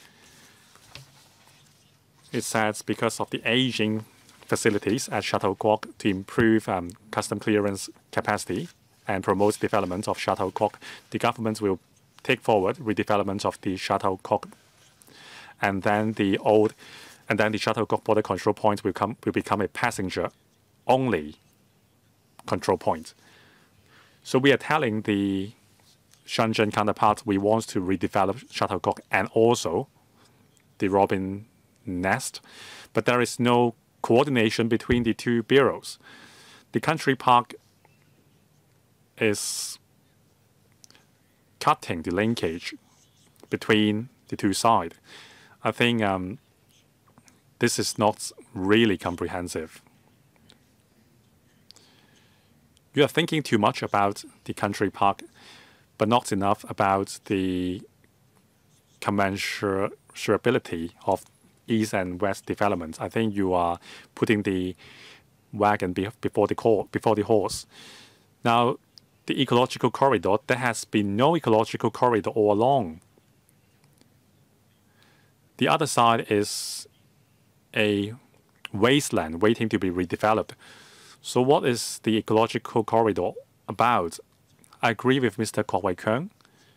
it says because of the aging facilities at Shuttlecock to improve um, custom clearance capacity and promote development of Shuttlecock, the government will take forward redevelopment of the Shuttlecock, and then the old, and then the Shuttlecock border control point will come will become a passenger-only control point. So we are telling the Shenzhen counterpart we want to redevelop Shuttlecock and also the Robin Nest, but there is no coordination between the two bureaus. The country park is cutting the linkage between the two sides. I think um, this is not really comprehensive. You are thinking too much about the country park, but not enough about the commensurability of East and West development. I think you are putting the wagon before the cor before the horse. Now, the ecological corridor, there has been no ecological corridor all along. The other side is a wasteland waiting to be redeveloped. So what is the ecological corridor about? I agree with Mister Kwok Wai-keung.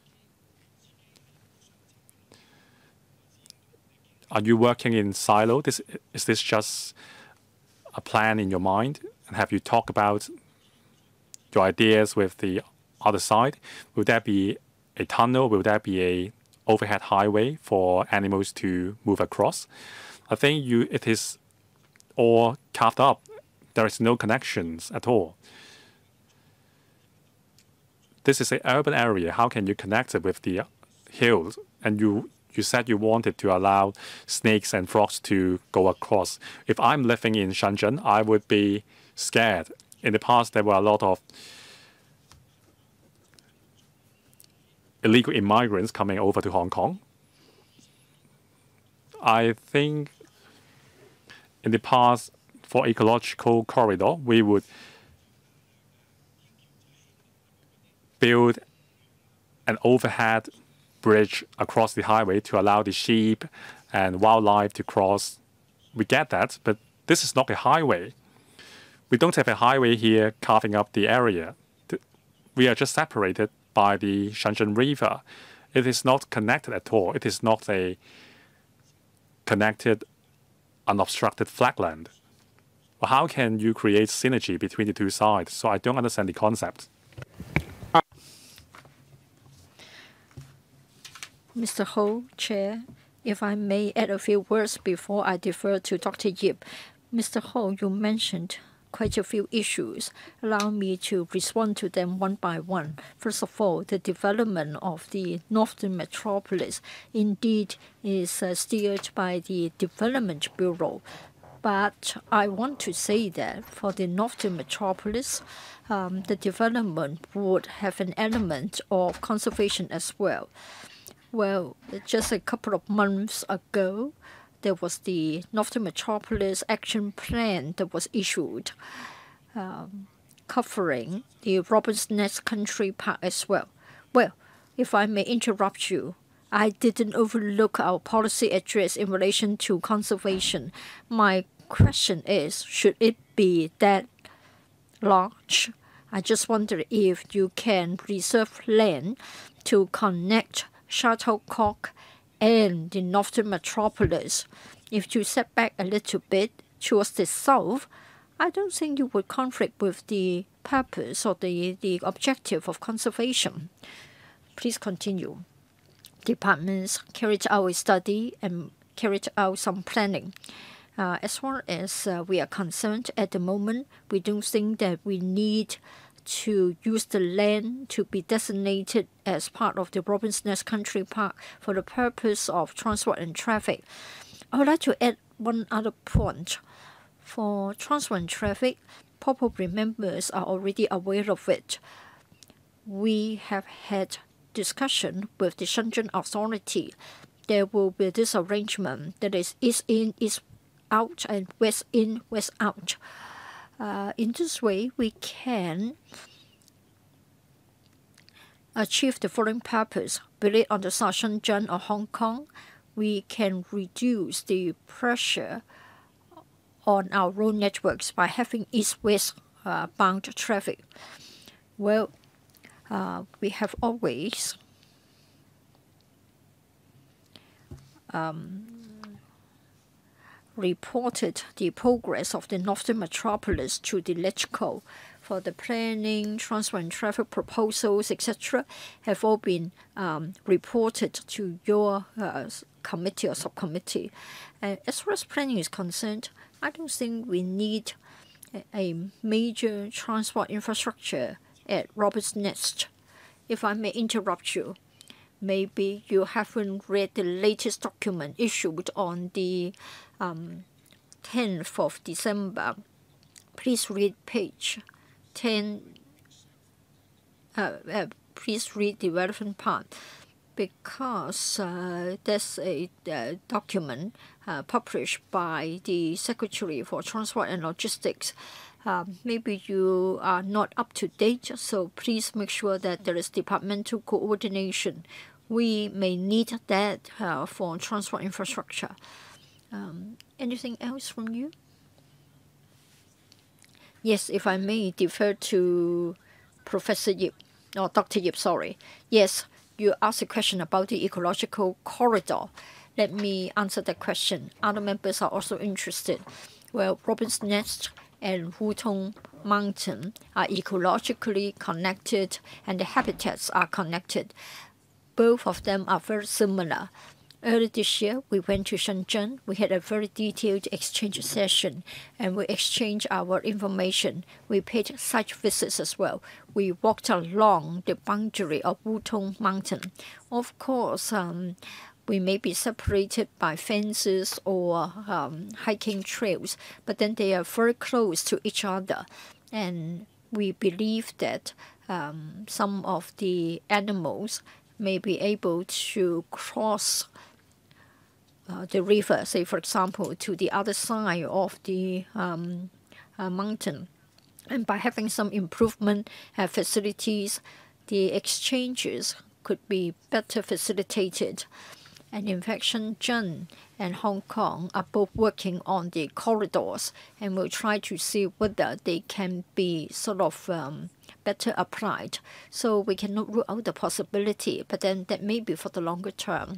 Are you working in silo? This, is this just a plan in your mind? And have you talked about your ideas with the other side? Will there be a tunnel? Will there be a overhead highway for animals to move across? I think you it is all carved up. There is no connections at all. This is an urban area. How can you connect it with the hills? And you you said you wanted to allow snakes and frogs to go across. If I'm living in Shenzhen, I would be scared. In the past, there were a lot of illegal immigrants coming over to Hong Kong. I think in the past, for ecological corridor, we would build an overhead bridge across the highway to allow the sheep and wildlife to cross. We get that, but this is not a highway. We don't have a highway here carving up the area. We are just separated by the Shenzhen River. It is not connected at all. It is not a connected, unobstructed flatland. Well, how can you create synergy between the two sides? So I don't understand the concept. Mister Ho, Chair, if I may add a few words before I defer to Doctor Yip. Mister Ho, you mentioned quite a few issues. Allow me to respond to them one by one. First of all, the development of the Northern Metropolis indeed is uh, steered by the Development Bureau. But I want to say that for the Northern Metropolis, um, the development would have an element of conservation as well. Well, just a couple of months ago, there was the Northern Metropolis Action Plan that was issued, um, covering the Robin's Nest Country Park as well. Well, if I may interrupt you, I didn't overlook our policy address in relation to conservation. My question is, should it be that large? I just wonder if you can reserve land to connect Shuttlecock and the Northern Metropolis. If you step back a little bit towards the south, I don't think you would conflict with the purpose or the, the objective of conservation. please continue. Departments carried out a study and carried out some planning. Uh, as far as uh, we are concerned at the moment, we don't think that we need to use the land to be designated as part of the Robin's Nest Country Park for the purpose of transport and traffic. I would like to add one other point. For transport and traffic, probably members are already aware of it. We have had discussion with the Shenzhen authority. There will be this arrangement that is east in, east out, and west in, west out. Uh, in this way, we can achieve the following purpose. Be it on the side of Shenzhen or Hong Kong, we can reduce the pressure on our road networks by having east-west uh, bound traffic. Well, uh, we have always um, reported the progress of the Northern Metropolis to the LegCo for the planning, transport and traffic proposals, et cetera, have all been um, reported to your uh, committee or subcommittee. Uh, as far as planning is concerned, I don't think we need a, a major transport infrastructure at Robin's Nest. If I may interrupt you, maybe you haven't read the latest document issued on the um, tenth of December. Please read page ten. Uh, uh, please read the relevant part, because uh, there's a uh, document uh, published by the Secretary for Transport and Logistics. Uh, maybe you are not up to date, so please make sure that there is departmental coordination. We may need that uh, for transport infrastructure. Um, anything else from you? Yes, if I may defer to Professor Yip, or Doctor Yip, sorry. Yes, you asked a question about the ecological corridor. Let me answer that question. Other members are also interested. Well, Robin's Nest and Wutong Mountain are ecologically connected, and the habitats are connected. Both of them are very similar. Early this year, we went to Shenzhen. We had a very detailed exchange session, and we exchanged our information. We paid site visits as well. We walked along the boundary of Wutong Mountain. Of course, um, we may be separated by fences or um, hiking trails, but then they are very close to each other. And we believe that um, some of the animals may be able to cross Uh, the river, say for example, to the other side of the um, uh, mountain. And by having some improvement uh, facilities, the exchanges could be better facilitated. And in fact, Shenzhen and Hong Kong are both working on the corridors, and we'll try to see whether they can be sort of um, better applied. So we cannot rule out the possibility, but then that may be for the longer term.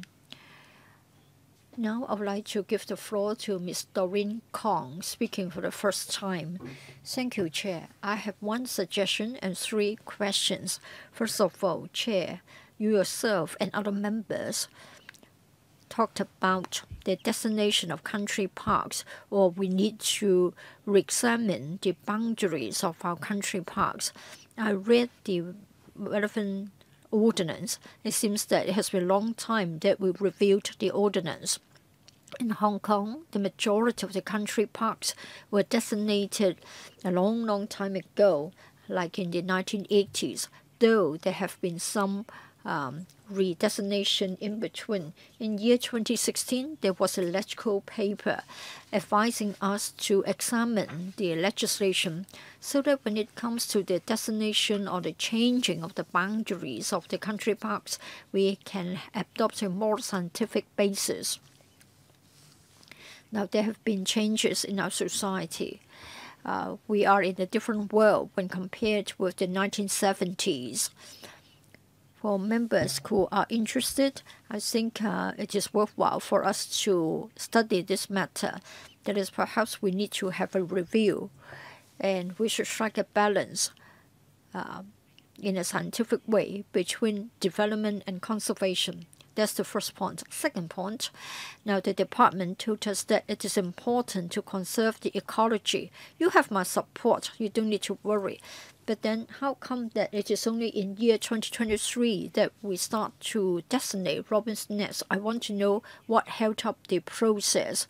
Now I would like to give the floor to Miz Doreen Kong, speaking for the first time. Thank you, Chair. I have one suggestion and three questions. First of all, Chair, you yourself and other members talked about the designation of country parks, or we need to re-examine the boundaries of our country parks. I read the relevant ordinance. It seems that it has been a long time that we reviewed the ordinance. In Hong Kong, the majority of the country parks were designated a long, long time ago, like in the nineteen eighties, though there have been some um, redesignation in between. In year twenty sixteen, there was a LegCo paper advising us to examine the legislation so that when it comes to the designation or the changing of the boundaries of the country parks, we can adopt a more scientific basis. Now, there have been changes in our society. Uh, we are in a different world when compared with the nineteen seventies. For members who are interested, I think uh, it is worthwhile for us to study this matter. That is, perhaps we need to have a review, and we should strike a balance uh, in a scientific way between development and conservation. That's the first point. Second point, now the department told us that it is important to conserve the ecology. You have my support. You don't need to worry. But then how come that it is only in year twenty twenty-three that we start to designate robin's nest? I want to know what held up the process.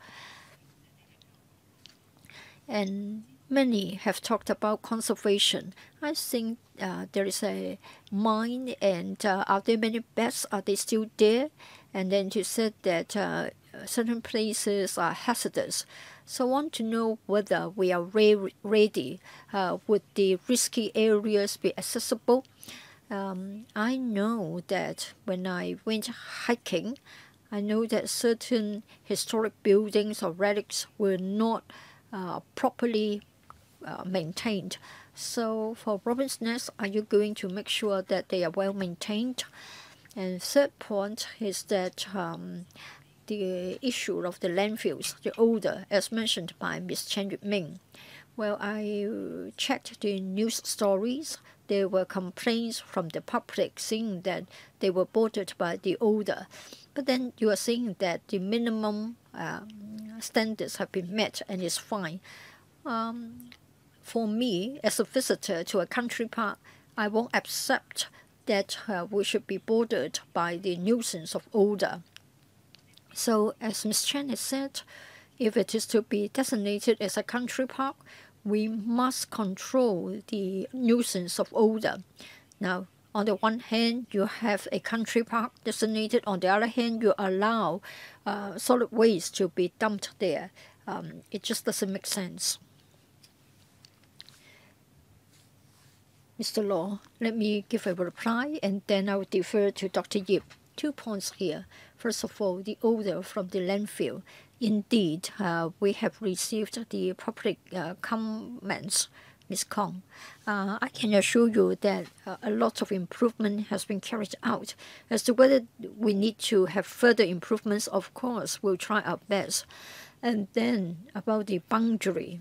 And many have talked about conservation. I think uh, there is a mine, and uh, are there many bats? Are they still there? And then you said that uh, certain places are hazardous. So I want to know whether we are re ready. Uh, would the risky areas be accessible? Um, I know that when I went hiking, I know that certain historic buildings or relics were not uh, properly Uh, maintained. So for robin's nest, are you going to make sure that they are well maintained? And third point is that um, the issue of the landfills, the odor, as mentioned by Miz Chen Yut-ming. Well, I checked the news stories. There were complaints from the public saying that they were bothered by the odor. But then you are saying that the minimum uh, standards have been met and it's fine. Um, For me, as a visitor to a country park, I won't accept that uh, we should be bothered by the nuisance of odor. So, as Miz Chen has said, if it is to be designated as a country park, we must control the nuisance of odor. Now, on the one hand, you have a country park designated. On the other hand, you allow uh, solid waste to be dumped there. Um, it just doesn't make sense. Mister Law, let me give a reply and then I will defer to Doctor Yip. Two points here. First of all, the odor from the landfill. Indeed, uh, we have received the public uh, comments, Miz Kong. Uh, I can assure you that uh, a lot of improvement has been carried out. As to whether we need to have further improvements, of course, we'll try our best. And then about the boundary.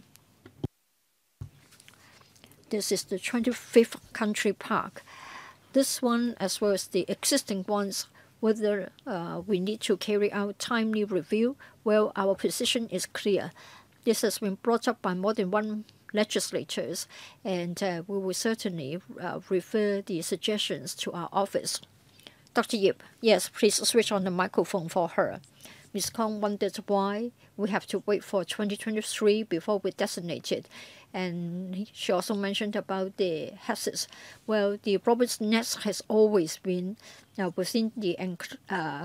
This is the twenty-fifth country park. This one, as well as the existing ones, whether uh, we need to carry out timely review, well, our position is clear. This has been brought up by more than one legislators, and uh, we will certainly uh, refer the suggestions to our office. Doctor Yip, yes, please switch on the microphone for her. Miz Kong wondered why we have to wait for twenty twenty-three before we designate it. And she also mentioned about the hazards. Well, the robin's nest has always been uh, within the, uh,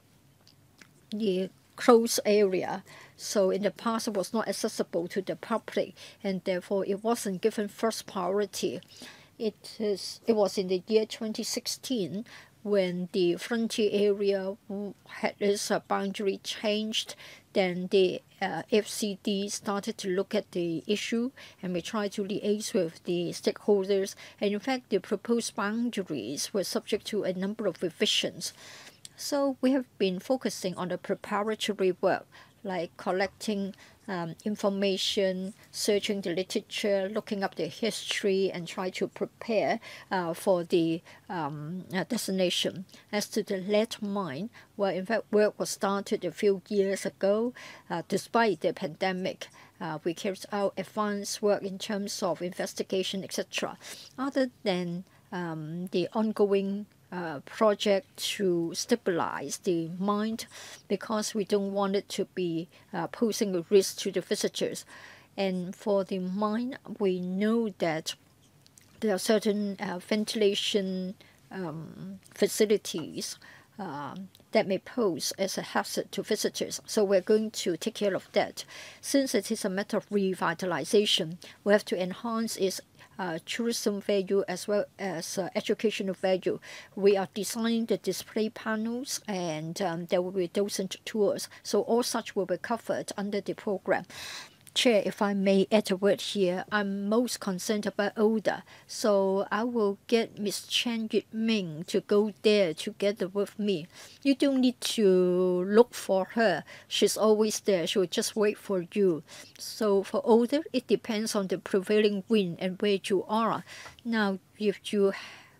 the closed area. So in the past, it was not accessible to the public, and therefore it wasn't given first priority. It, is, it was in the year twenty sixteen when the frontier area had its uh, boundary changed, then the uh, F C D started to look at the issue, and we tried to liaise with the stakeholders. And in fact, the proposed boundaries were subject to a number of revisions. So we have been focusing on the preparatory work, like collecting um, information, searching the literature, looking up the history, and try to prepare uh, for the um, uh, destination. As to the lead mine, well, in fact, work was started a few years ago. Uh, despite the pandemic, uh, we carried out advanced work in terms of investigation, et cetera. Other than um, the ongoing Uh, project to stabilize the mine, because we don't want it to be uh, posing a risk to the visitors. And for the mine, we know that there are certain uh, ventilation um, facilities uh, that may pose as a hazard to visitors. So we're going to take care of that. Since it is a matter of revitalization, we have to enhance its Uh, tourism value as well as uh, educational value. We are designing the display panels, and um, there will be docent tours. So all such will be covered under the program. Chair, if I may add a word here, I'm most concerned about odor. So I will get Miz Chen Yut-ming to go there together with me. You don't need to look for her. She's always there. She will just wait for you. So for odor, it depends on the prevailing wind and where you are. Now, if you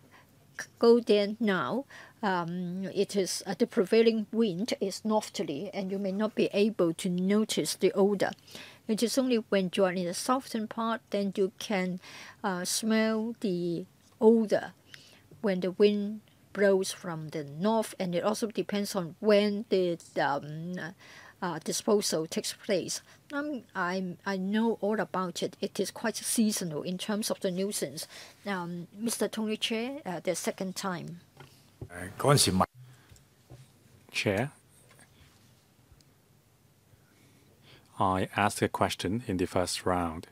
go there now, um, it is uh, the prevailing wind is northerly, and you may not be able to notice the odor. It is only when you are in the southern part then you can uh, smell the odor when the wind blows from the north, and it also depends on when the um, uh, disposal takes place. Um, I I know all about it. It is quite seasonal in terms of the nuisance. Um, Mister Tony Chair, uh, the second time. Chair, I asked a question in the first round.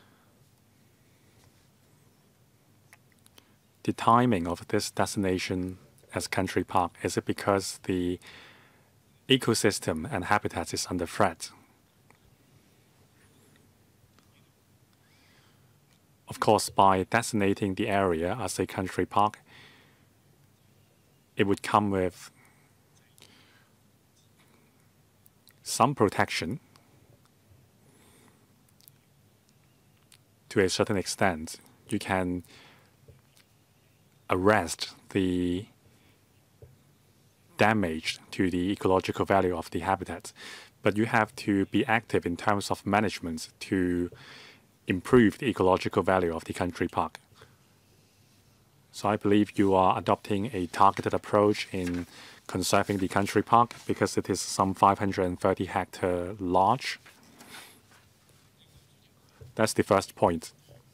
The timing of this designation as country park, is it because the ecosystem and habitat is under threat? Of course, by designating the area as a country park, it would come with some protection to a certain extent. You can arrest the damage to the ecological value of the habitat, but you have to be active in terms of management to improve the ecological value of the country park. So I believe you are adopting a targeted approach in conserving the country park because it is some five hundred thirty hectare large. That's the first point.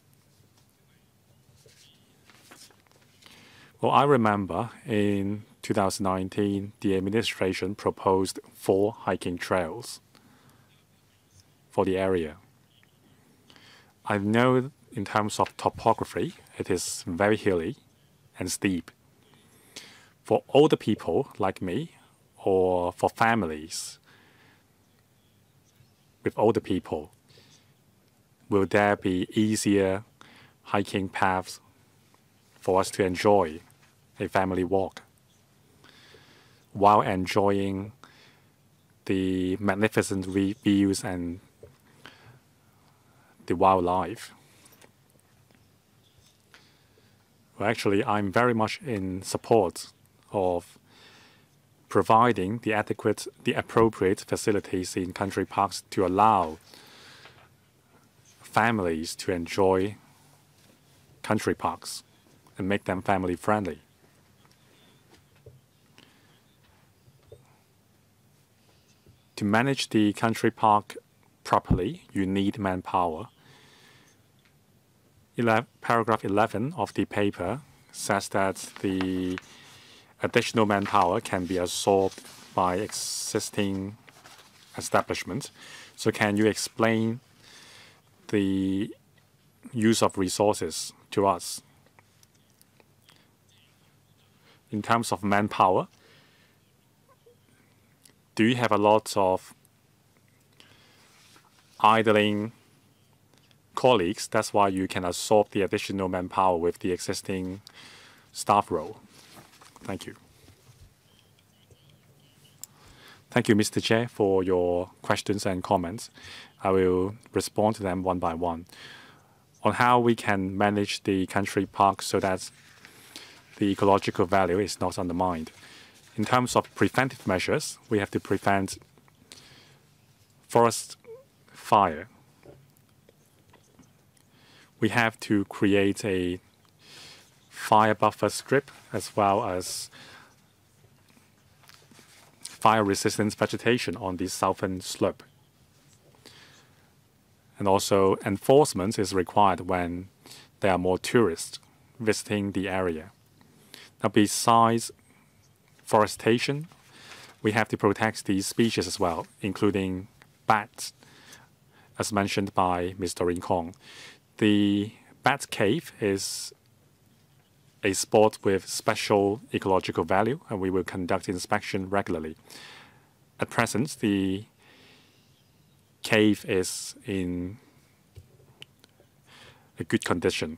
Well, I remember in two thousand nineteen, the administration proposed four hiking trails for the area. I know in terms of topography, it is very hilly and steep. For older people like me, or for families with older people, will there be easier hiking paths for us to enjoy a family walk while enjoying the magnificent views and the wildlife? Well, actually, I'm very much in support of providing the adequate, the appropriate facilities in country parks to allow families to enjoy country parks and make them family friendly. To manage the country park properly, you need manpower. Ele- paragraph eleven of the paper says that the additional manpower can be absorbed by existing establishments. So can you explain the use of resources to us? In terms of manpower, do you have a lot of idling colleagues? That's why you can absorb the additional manpower with the existing staff role. Thank you. Thank you, Mister Chair, for your questions and comments. I will respond to them one by one. On how we can manage the country park so that the ecological value is not undermined. In terms of preventive measures, we have to prevent forest fire. We have to create a fire buffer strip as well as fire-resistant vegetation on the southern slope. And also enforcement is required when there are more tourists visiting the area. Now, besides forestation, we have to protect these species as well, including bats, as mentioned by Miz Doreen Kong. The bat cave is a spot with special ecological value, and we will conduct inspection regularly. At present, the cave is in a good condition.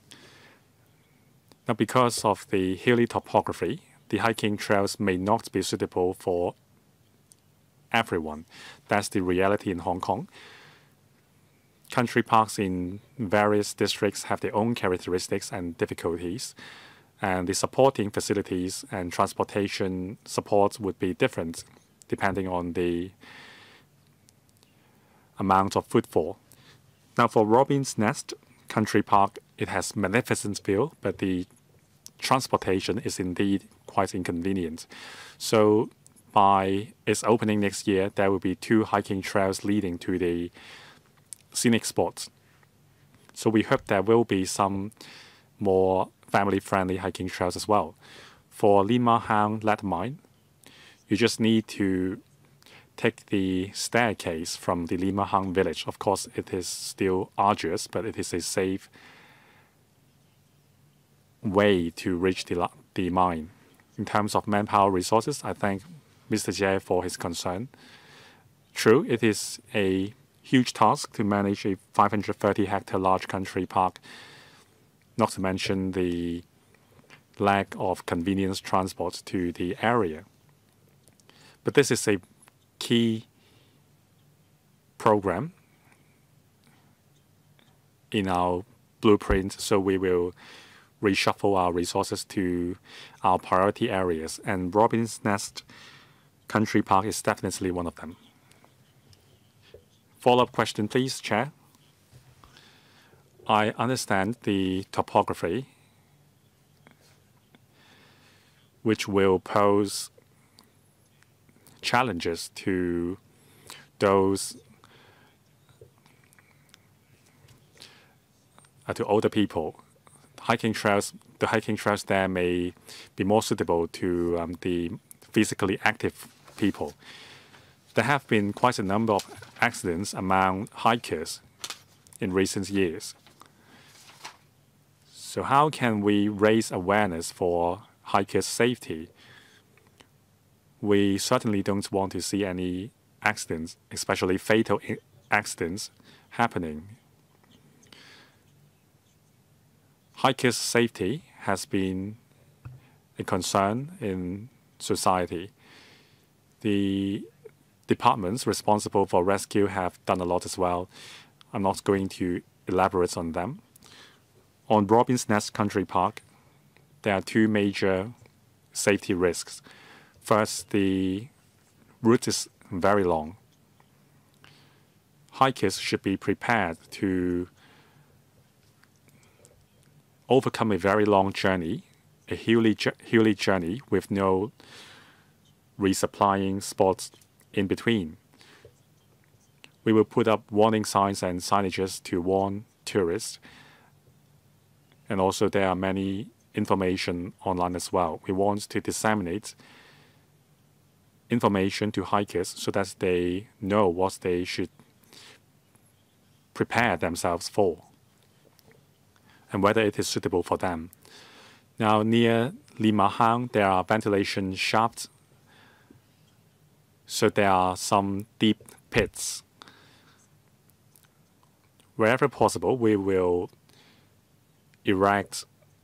Now, because of the hilly topography, the hiking trails may not be suitable for everyone. That's the reality in Hong Kong. Country parks in various districts have their own characteristics and difficulties. And the supporting facilities and transportation support would be different depending on the amount of footfall. Now for Robin's Nest Country Park, it has magnificent view, but the transportation is indeed quite inconvenient. So by its opening next year, there will be two hiking trails leading to the scenic spots. So we hope there will be some more family-friendly hiking trails as well. For Lim Ma Hang lead mine, you just need to take the staircase from the Lim Ma Hang village. Of course, it is still arduous, but it is a safe way to reach the, the mine. In terms of manpower resources, I thank Mister Jie for his concern. True, it is a huge task to manage a five hundred thirty hectare large country park, not to mention the lack of convenience transport to the area. But this is a key program in our blueprint, so we will reshuffle our resources to our priority areas, and Robin's Nest Country Park is definitely one of them. Follow-up question, please, Chair. I understand the topography, which will pose challenges to those uh, to older people. Hiking trails, the hiking trails there may be more suitable to um, the physically active people. There have been quite a number of accidents among hikers in recent years. So how can we raise awareness for hikers' safety? We certainly don't want to see any accidents, especially fatal accidents, happening. Hikers' safety has been a concern in society. The departments responsible for rescue have done a lot as well. I'm not going to elaborate on them. On Robin's Nest Country Park, there are two major safety risks. First, the route is very long. Hikers should be prepared to overcome a very long journey, a hilly, hilly journey with no resupplying spots in between. We will put up warning signs and signages to warn tourists. And also there are many information online as well. We want to disseminate information to hikers so that they know what they should prepare themselves for and whether it is suitable for them. Now, near Lim Ma Hang, there are ventilation shafts, so there are some deep pits. Wherever possible, we will erect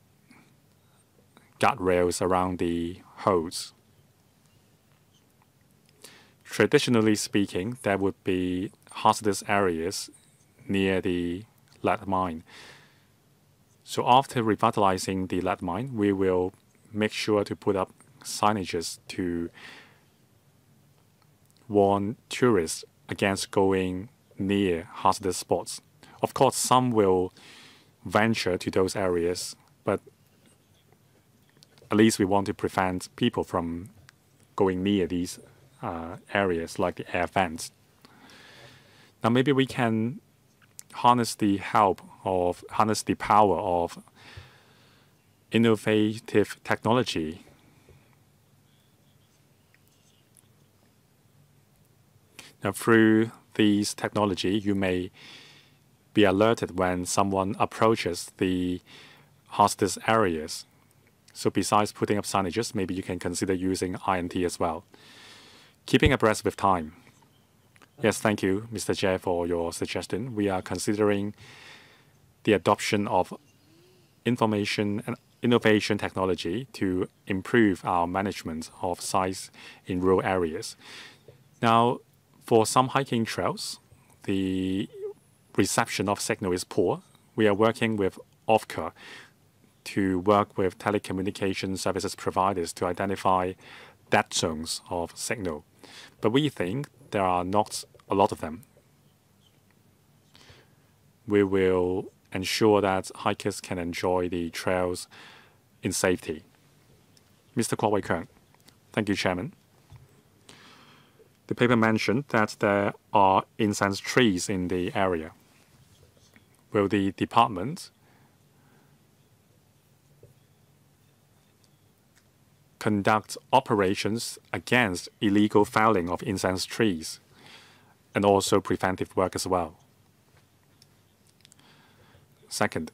guardrails around the holes. Traditionally speaking, there would be hazardous areas near the lead mine. So after revitalizing the lead mine, we will make sure to put up signages to warn tourists against going near hazardous spots. Of course, some will venture to those areas, but at least we want to prevent people from going near these uh, areas like the air vents. Now maybe we can harness the help of, harness the power of innovative technology. Now through these technology, you may be alerted when someone approaches the hazardous areas. So besides putting up signages, maybe you can consider using I N T as well. Keeping abreast with time. Yes, thank you, Mister Jie, for your suggestion. We are considering the adoption of information and innovation technology to improve our management of sites in rural areas. Now, for some hiking trails, the reception of signal is poor. We are working with O F C A to work with telecommunication services providers to identify dead zones of signal. But we think there are not a lot of them. We will ensure that hikers can enjoy the trails in safety. Mister Kwok Wai-keung. Thank you, Chairman. The paper mentioned that there are incense trees in the area. Will the department conduct operations against illegal felling of incense trees and also preventive work as well? Second,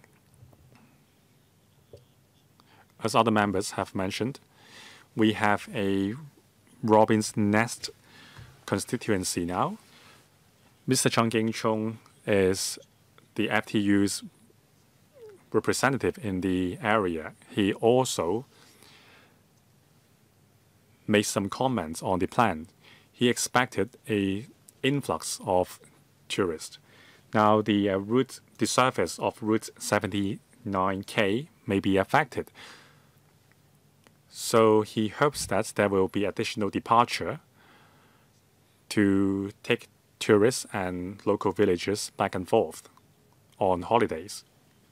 as other members have mentioned, we have a robin's nest constituency now. Mister Chung Ging-chung is the F T U's representative in the area. He also made some comments on the plan. He expected an influx of tourists. Now, the uh, route, the surface of Route seventy-nine K may be affected. So he hopes that there will be additional departure to take tourists and local villagers back and forth on holidays.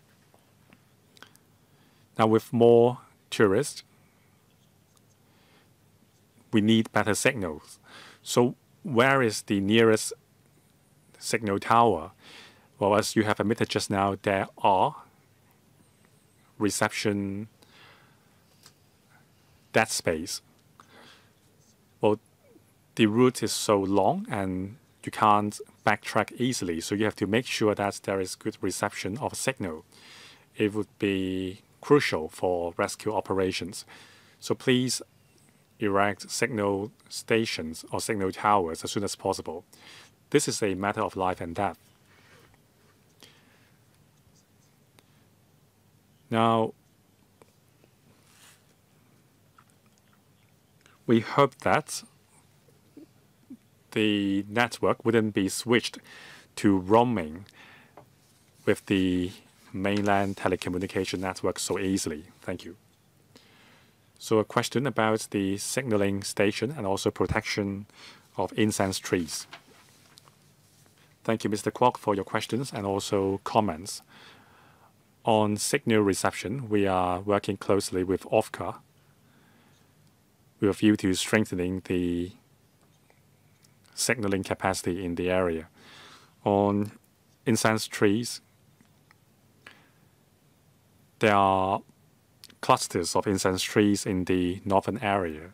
Now, with more tourists, we need better signals. So where is the nearest signal tower? Well, as you have admitted just now, there are reception dead space. Well, the route is so long and you can't backtrack easily, so you have to make sure that there is good reception of a signal. It would be crucial for rescue operations. So please erect signal stations or signal towers as soon as possible. This is a matter of life and death. Now, we hope that the network wouldn't be switched to roaming with the mainland telecommunication network so easily. Thank you. So a question about the signaling station and also protection of incense trees. Thank you, Mister Kwok, for your questions and also comments. On signal reception, we are working closely with O F C A with a view to strengthening the signaling capacity in the area. On incense trees, there are clusters of incense trees in the northern area.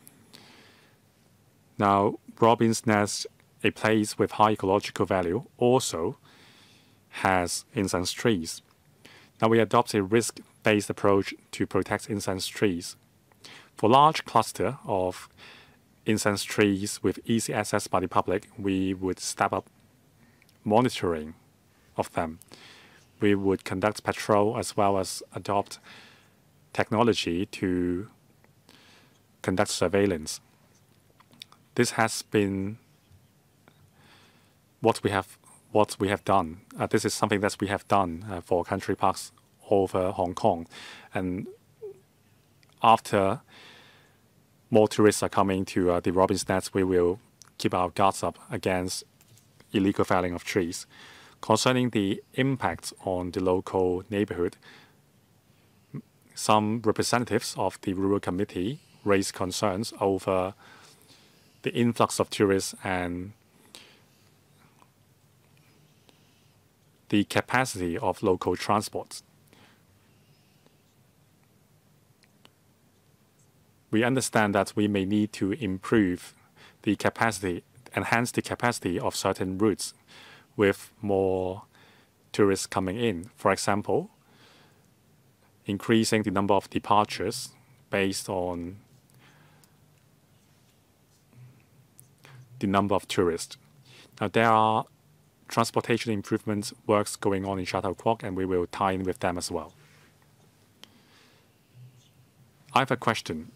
Now, Robin's Nest, a place with high ecological value, also has incense trees. Now, we adopt a risk-based approach to protect incense trees. For large cluster of incense trees with easy access by the public, we would step up monitoring of them. We would conduct patrol as well as adopt technology to conduct surveillance. This has been what we have what we have done. Uh, this is something that we have done uh, for country parks over Hong Kong. And after more tourists are coming to uh, the Robin's Nest, we will keep our guards up against illegal felling of trees. Concerning the impact on the local neighborhood, some representatives of the Rural Committee raised concerns over the influx of tourists and the capacity of local transport. We understand that we may need to improve the capacity, enhance the capacity of certain routes with more tourists coming in. For example, increasing the number of departures based on the number of tourists. Now, there are transportation improvement works going on in Sha Tau Kwok, and we will tie in with them as well. I have a question.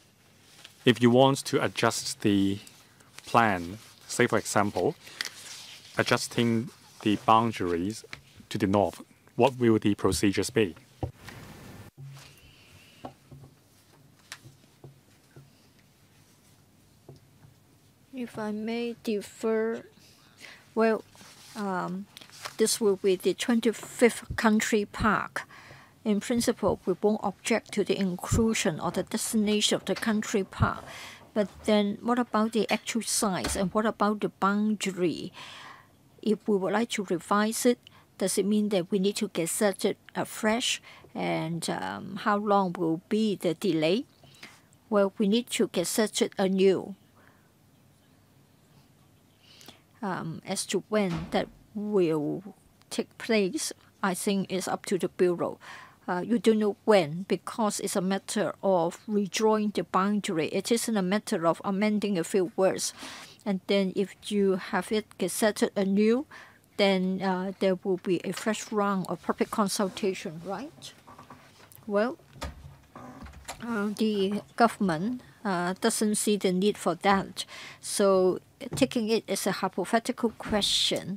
If you want to adjust the plan, say for example, adjusting the boundaries to the north, what will the procedures be? If I may defer, well, um, this will be the twenty-fifth country park. In principle, we won't object to the inclusion or the destination of the country park. But then what about the actual size and what about the boundary? If we would like to revise it, does it mean that we need to gazette it afresh? And um, how long will be the delay? Well, we need to gazette it anew. Um, as to when that will take place, I think is up to the Bureau. Uh, you don't know when because it's a matter of redrawing the boundary. It isn't a matter of amending a few words. And then if you have it gazetted anew, then uh, there will be a fresh round of public consultation, right? Well, uh, the government uh, doesn't see the need for that. So taking it as a hypothetical question,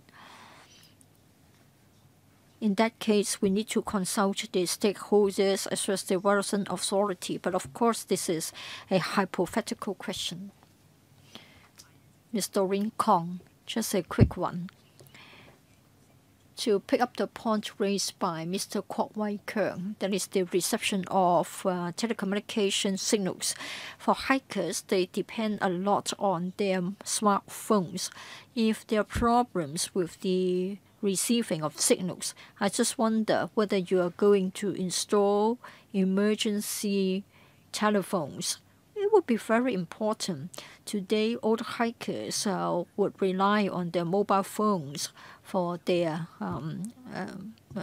in that case, we need to consult the stakeholders as well as the relevant authority. But of course, this is a hypothetical question. Mister Rin Kong, just a quick one. To pick up the point raised by Mister Kwok Wai Keung, that is the reception of uh, telecommunication signals. For hikers, they depend a lot on their smartphones. If there are problems with the receiving of signals, I just wonder whether you are going to install emergency telephones. It would be very important. Today, all the hikers uh, would rely on their mobile phones for their um, uh,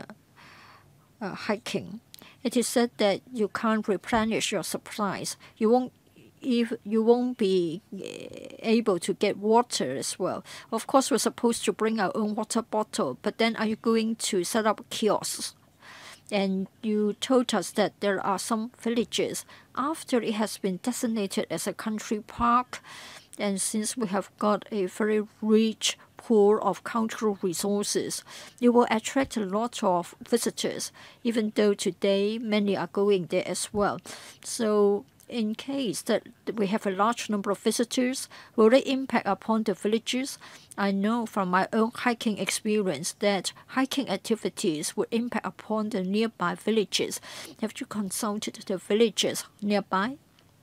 uh, hiking. It is said that you can't replenish your supplies. You won't if you won't be able to get water as well. Of course, we're supposed to bring our own water bottle, but then are you going to set up kiosks? And you told us that there are some villages, after it has been designated as a country park, and since we have got a very rich pool of cultural resources, it will attract a lot of visitors, even though today many are going there as well. So in case that we have a large number of visitors, will it impact upon the villages? I know from my own hiking experience that hiking activities will impact upon the nearby villages. Have you consulted the villages nearby?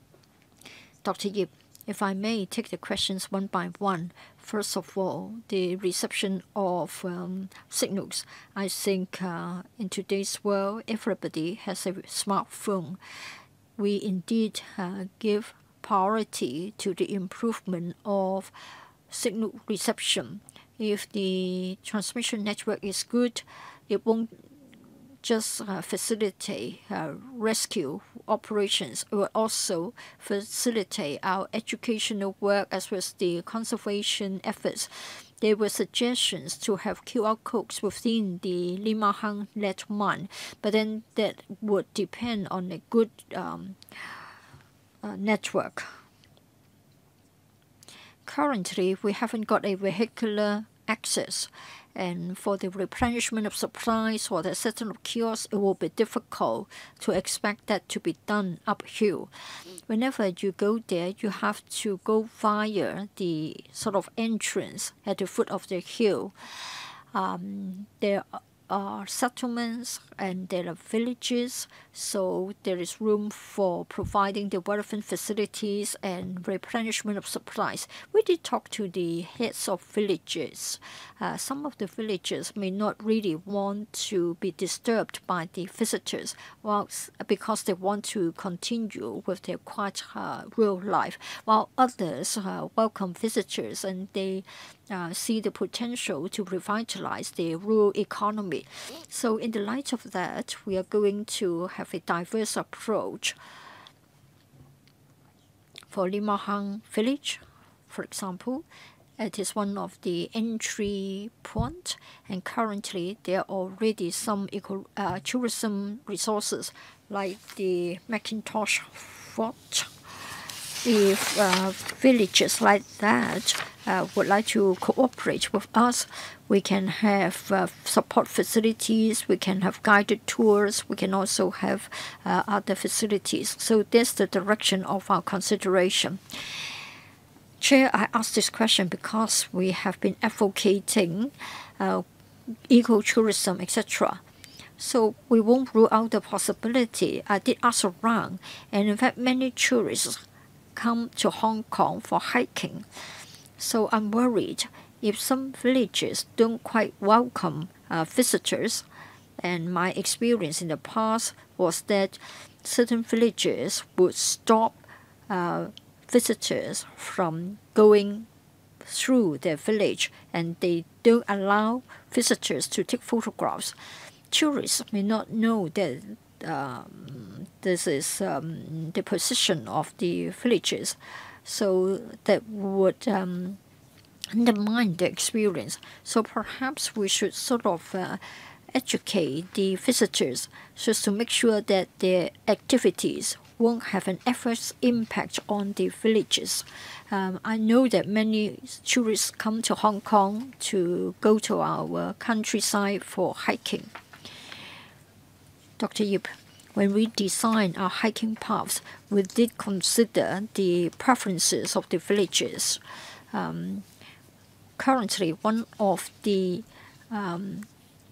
Doctor Yip, if I may take the questions one by one. First of all, the reception of um, signals. I think uh, in today's world, everybody has a smartphone. We indeed uh, give priority to the improvement of signal reception. If the transmission network is good, it won't just uh, facilitate uh, rescue operations. It will also facilitate our educational work as well as the conservation efforts. There were suggestions to have Q R codes within the Limahang lead mine, but then that would depend on a good um, uh, network. Currently, we haven't got a vehicular access, and for the replenishment of supplies or the setting of kiosks, it will be difficult to expect that to be done uphill. Whenever you go there, you have to go via the sort of entrance at the foot of the hill. Um, there are settlements and there are villages, so there is room for providing the relevant facilities and replenishment of supplies. We did talk to the heads of villages. Uh, some of the villages may not really want to be disturbed by the visitors, whilst, because they want to continue with their quite uh, rural life, while others uh, welcome visitors and they uh, see the potential to revitalize the rural economy. So in the light of that, we are going to have a diverse approach. For Limahang village, for example, it is one of the entry points, and currently there are already some eco uh, tourism resources like the Macintosh Fort if uh, villages like that uh, would like to cooperate with us, we can have uh, support facilities, we can have guided tours, we can also have uh, other facilities. So that's the direction of our consideration. Chair, I asked this question because we have been advocating uh, ecotourism, et cetera. So we won't rule out the possibility. I did ask around, and in fact, many tourists come to Hong Kong for hiking. So I'm worried if some villages don't quite welcome uh, visitors, and my experience in the past was that certain villages would stop uh, visitors from going through their village, and they don't allow visitors to take photographs. Tourists may not know that um, this is um, the position of the villages, so that would um, undermine the experience. So perhaps we should sort of uh, educate the visitors just to make sure that their activities won't have an adverse impact on the villages. Um, I know that many tourists come to Hong Kong to go to our countryside for hiking. Doctor Yip, when we design our hiking paths, we did consider the preferences of the villages. Um, currently, one of the um,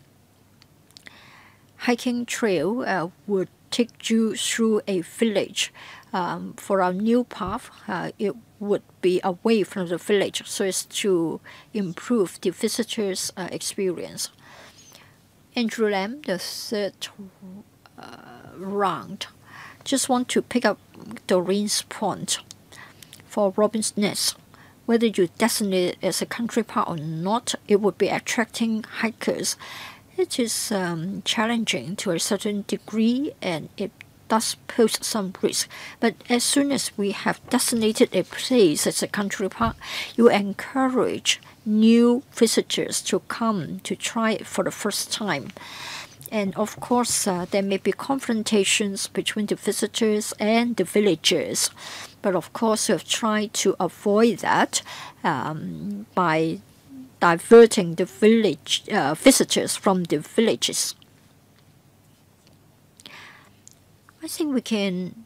hiking trail uh, would take you through a village. Um, for our new path, uh, it would be away from the village so as to improve the visitors' uh, experience. Andrew Lam, the third uh, round. Just want to pick up Doreen's point for Robin's Nest. Whether you designate it as a country park or not, it would be attracting hikers. It is um, challenging to a certain degree, and it does pose some risk. But as soon as we have designated a place as a country park, you encourage new visitors to come to try it for the first time. And of course, uh, there may be confrontations between the visitors and the villagers. But of course, we have tried to avoid that um, by diverting the village uh, visitors from the villages. I think we can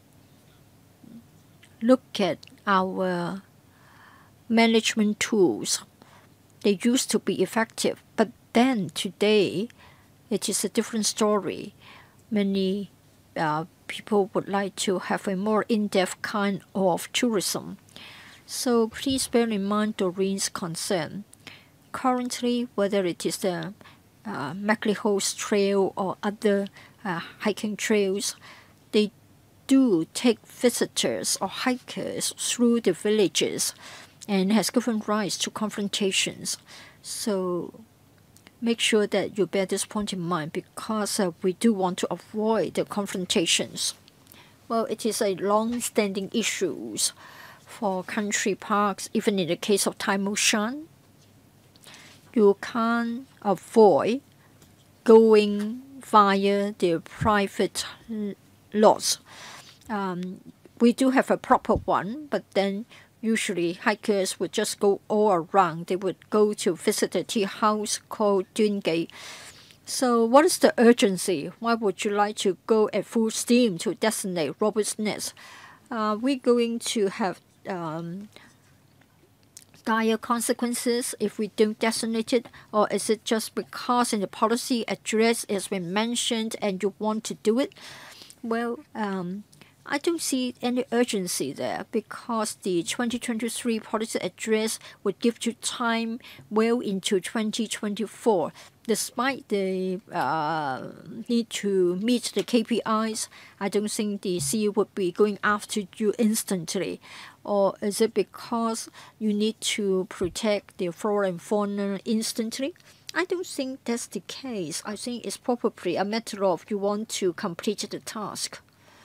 look at our management tools. They used to be effective, but then today it is a different story. Many uh, people would like to have a more in-depth kind of tourism. So please bear in mind Doreen's concern. Currently, whether it is the uh, MacLehose Trail or other uh, hiking trails, they do take visitors or hikers through the villages and has given rise to confrontations. So make sure that you bear this point in mind, because uh, we do want to avoid the confrontations. Well, it is a long-standing issue for country parks, even in the case of Tai Mo Shan. You can't avoid going via the private lots. Um, we do have a proper one, but then usually hikers would just go all around. They would go to visit a tea house called Dun Gate. So what is the urgency? Why would you like to go at full steam to designate Robert's Nest? Are we going to have um, dire consequences if we don't designate it? Or is it just because in the policy address it's been mentioned and you want to do it? Well, um, I don't see any urgency there, because the twenty twenty-three policy address would give you time well into twenty twenty-four. Despite the uh, need to meet the K P Is, I don't think the C E would be going after you instantly. Or is it because you need to protect the flora and fauna instantly? I don't think that's the case. I think it's probably a matter of you want to complete the task.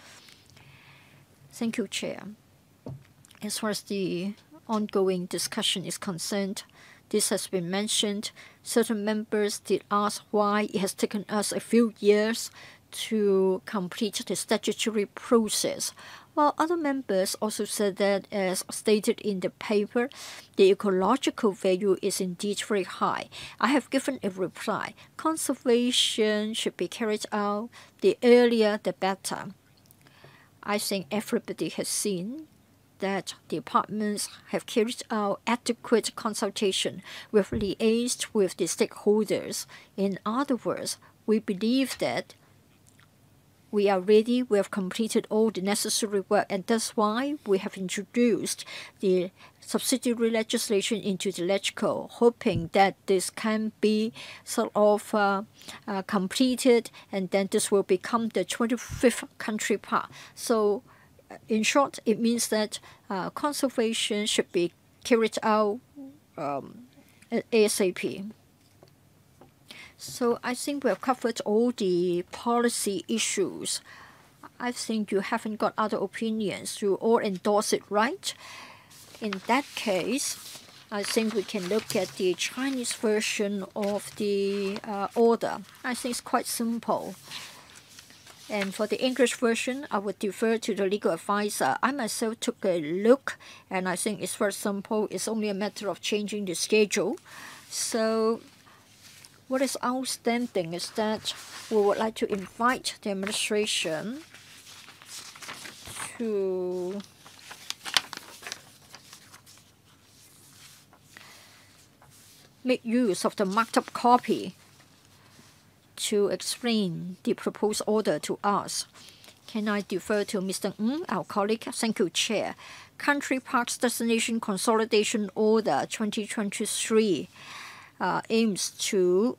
Thank you, Chair. As far as the ongoing discussion is concerned, this has been mentioned. Certain members did ask why it has taken us a few years to complete the statutory process. While other members also said that, as stated in the paper, the ecological value is indeed very high. I have given a reply. Conservation should be carried out. The earlier, the better. I think everybody has seen that departments have carried out adequate consultation with liaised with the stakeholders. In other words, we believe that we are ready, we have completed all the necessary work, and that's why we have introduced the subsidiary legislation into the LegCo, hoping that this can be sort of uh, uh, completed, and then this will become the twenty-fifth country park. So, in short, it means that uh, conservation should be carried out um, ASAP. So I think we have covered all the policy issues. I think you haven't got other opinions. You all endorse it, right? In that case, I think we can look at the Chinese version of the uh, order. I think it's quite simple. And for the English version, I would defer to the legal advisor. I myself took a look, and I think it's very simple. It's only a matter of changing the schedule. So what is outstanding is that we would like to invite the administration to make use of the marked up copy to explain the proposed order to us. Can I defer to Mister Ng, our colleague? Thank you, Chair. Country Parks Destination Consolidation Order twenty twenty-three uh, aims to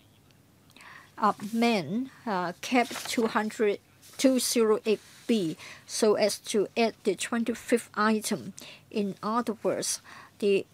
amend uh, Cap two hundred, two oh eight B so as to add the twenty-fifth item. In other words, the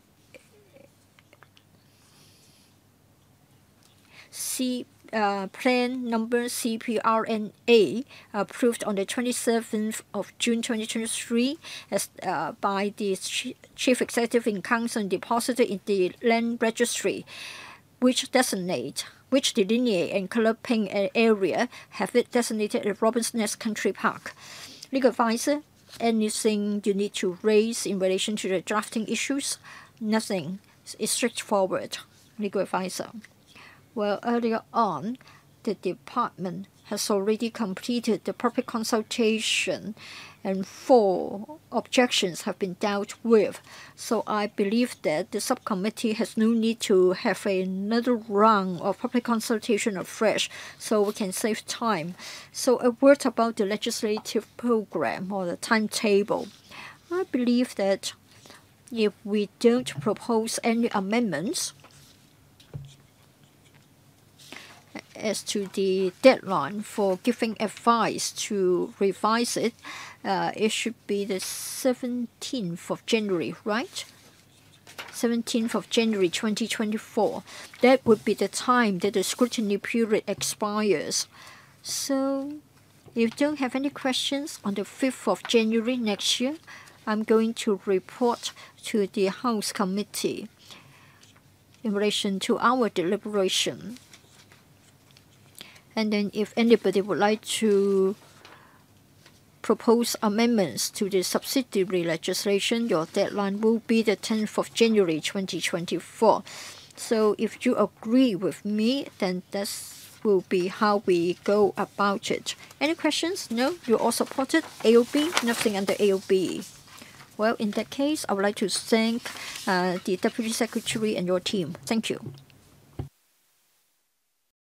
C Uh, plan number C P R N A approved on the twenty-seventh of June twenty twenty-three as uh, by the Ch Chief Executive in Council and deposited in the Land Registry, which designate, which delineate and color pink an area, have it designated as Robin's Nest Country Park. Legal advisor, anything you need to raise in relation to the drafting issues? Nothing. It's straightforward. Legal advisor. Well, earlier on, the department has already completed the public consultation and four objections have been dealt with. So I believe that the subcommittee has no need to have another round of public consultation afresh, so we can save time. So a word about the legislative program or the timetable. I believe that if we don't propose any amendments as to the deadline for giving advice to revise it, uh, it should be the seventeenth of January, right? seventeenth of January twenty twenty-four. That would be the time that the scrutiny period expires. So, if you don't have any questions, on the fifth of January next year, I'm going to report to the House Committee in relation to our deliberation. And then if anybody would like to propose amendments to the subsidiary legislation, your deadline will be the tenth of January twenty twenty-four. So if you agree with me, then that will be how we go about it. Any questions? No? You all support it? A O B? Nothing under A O B. Well, in that case, I would like to thank uh, the Deputy Secretary and your team. Thank you.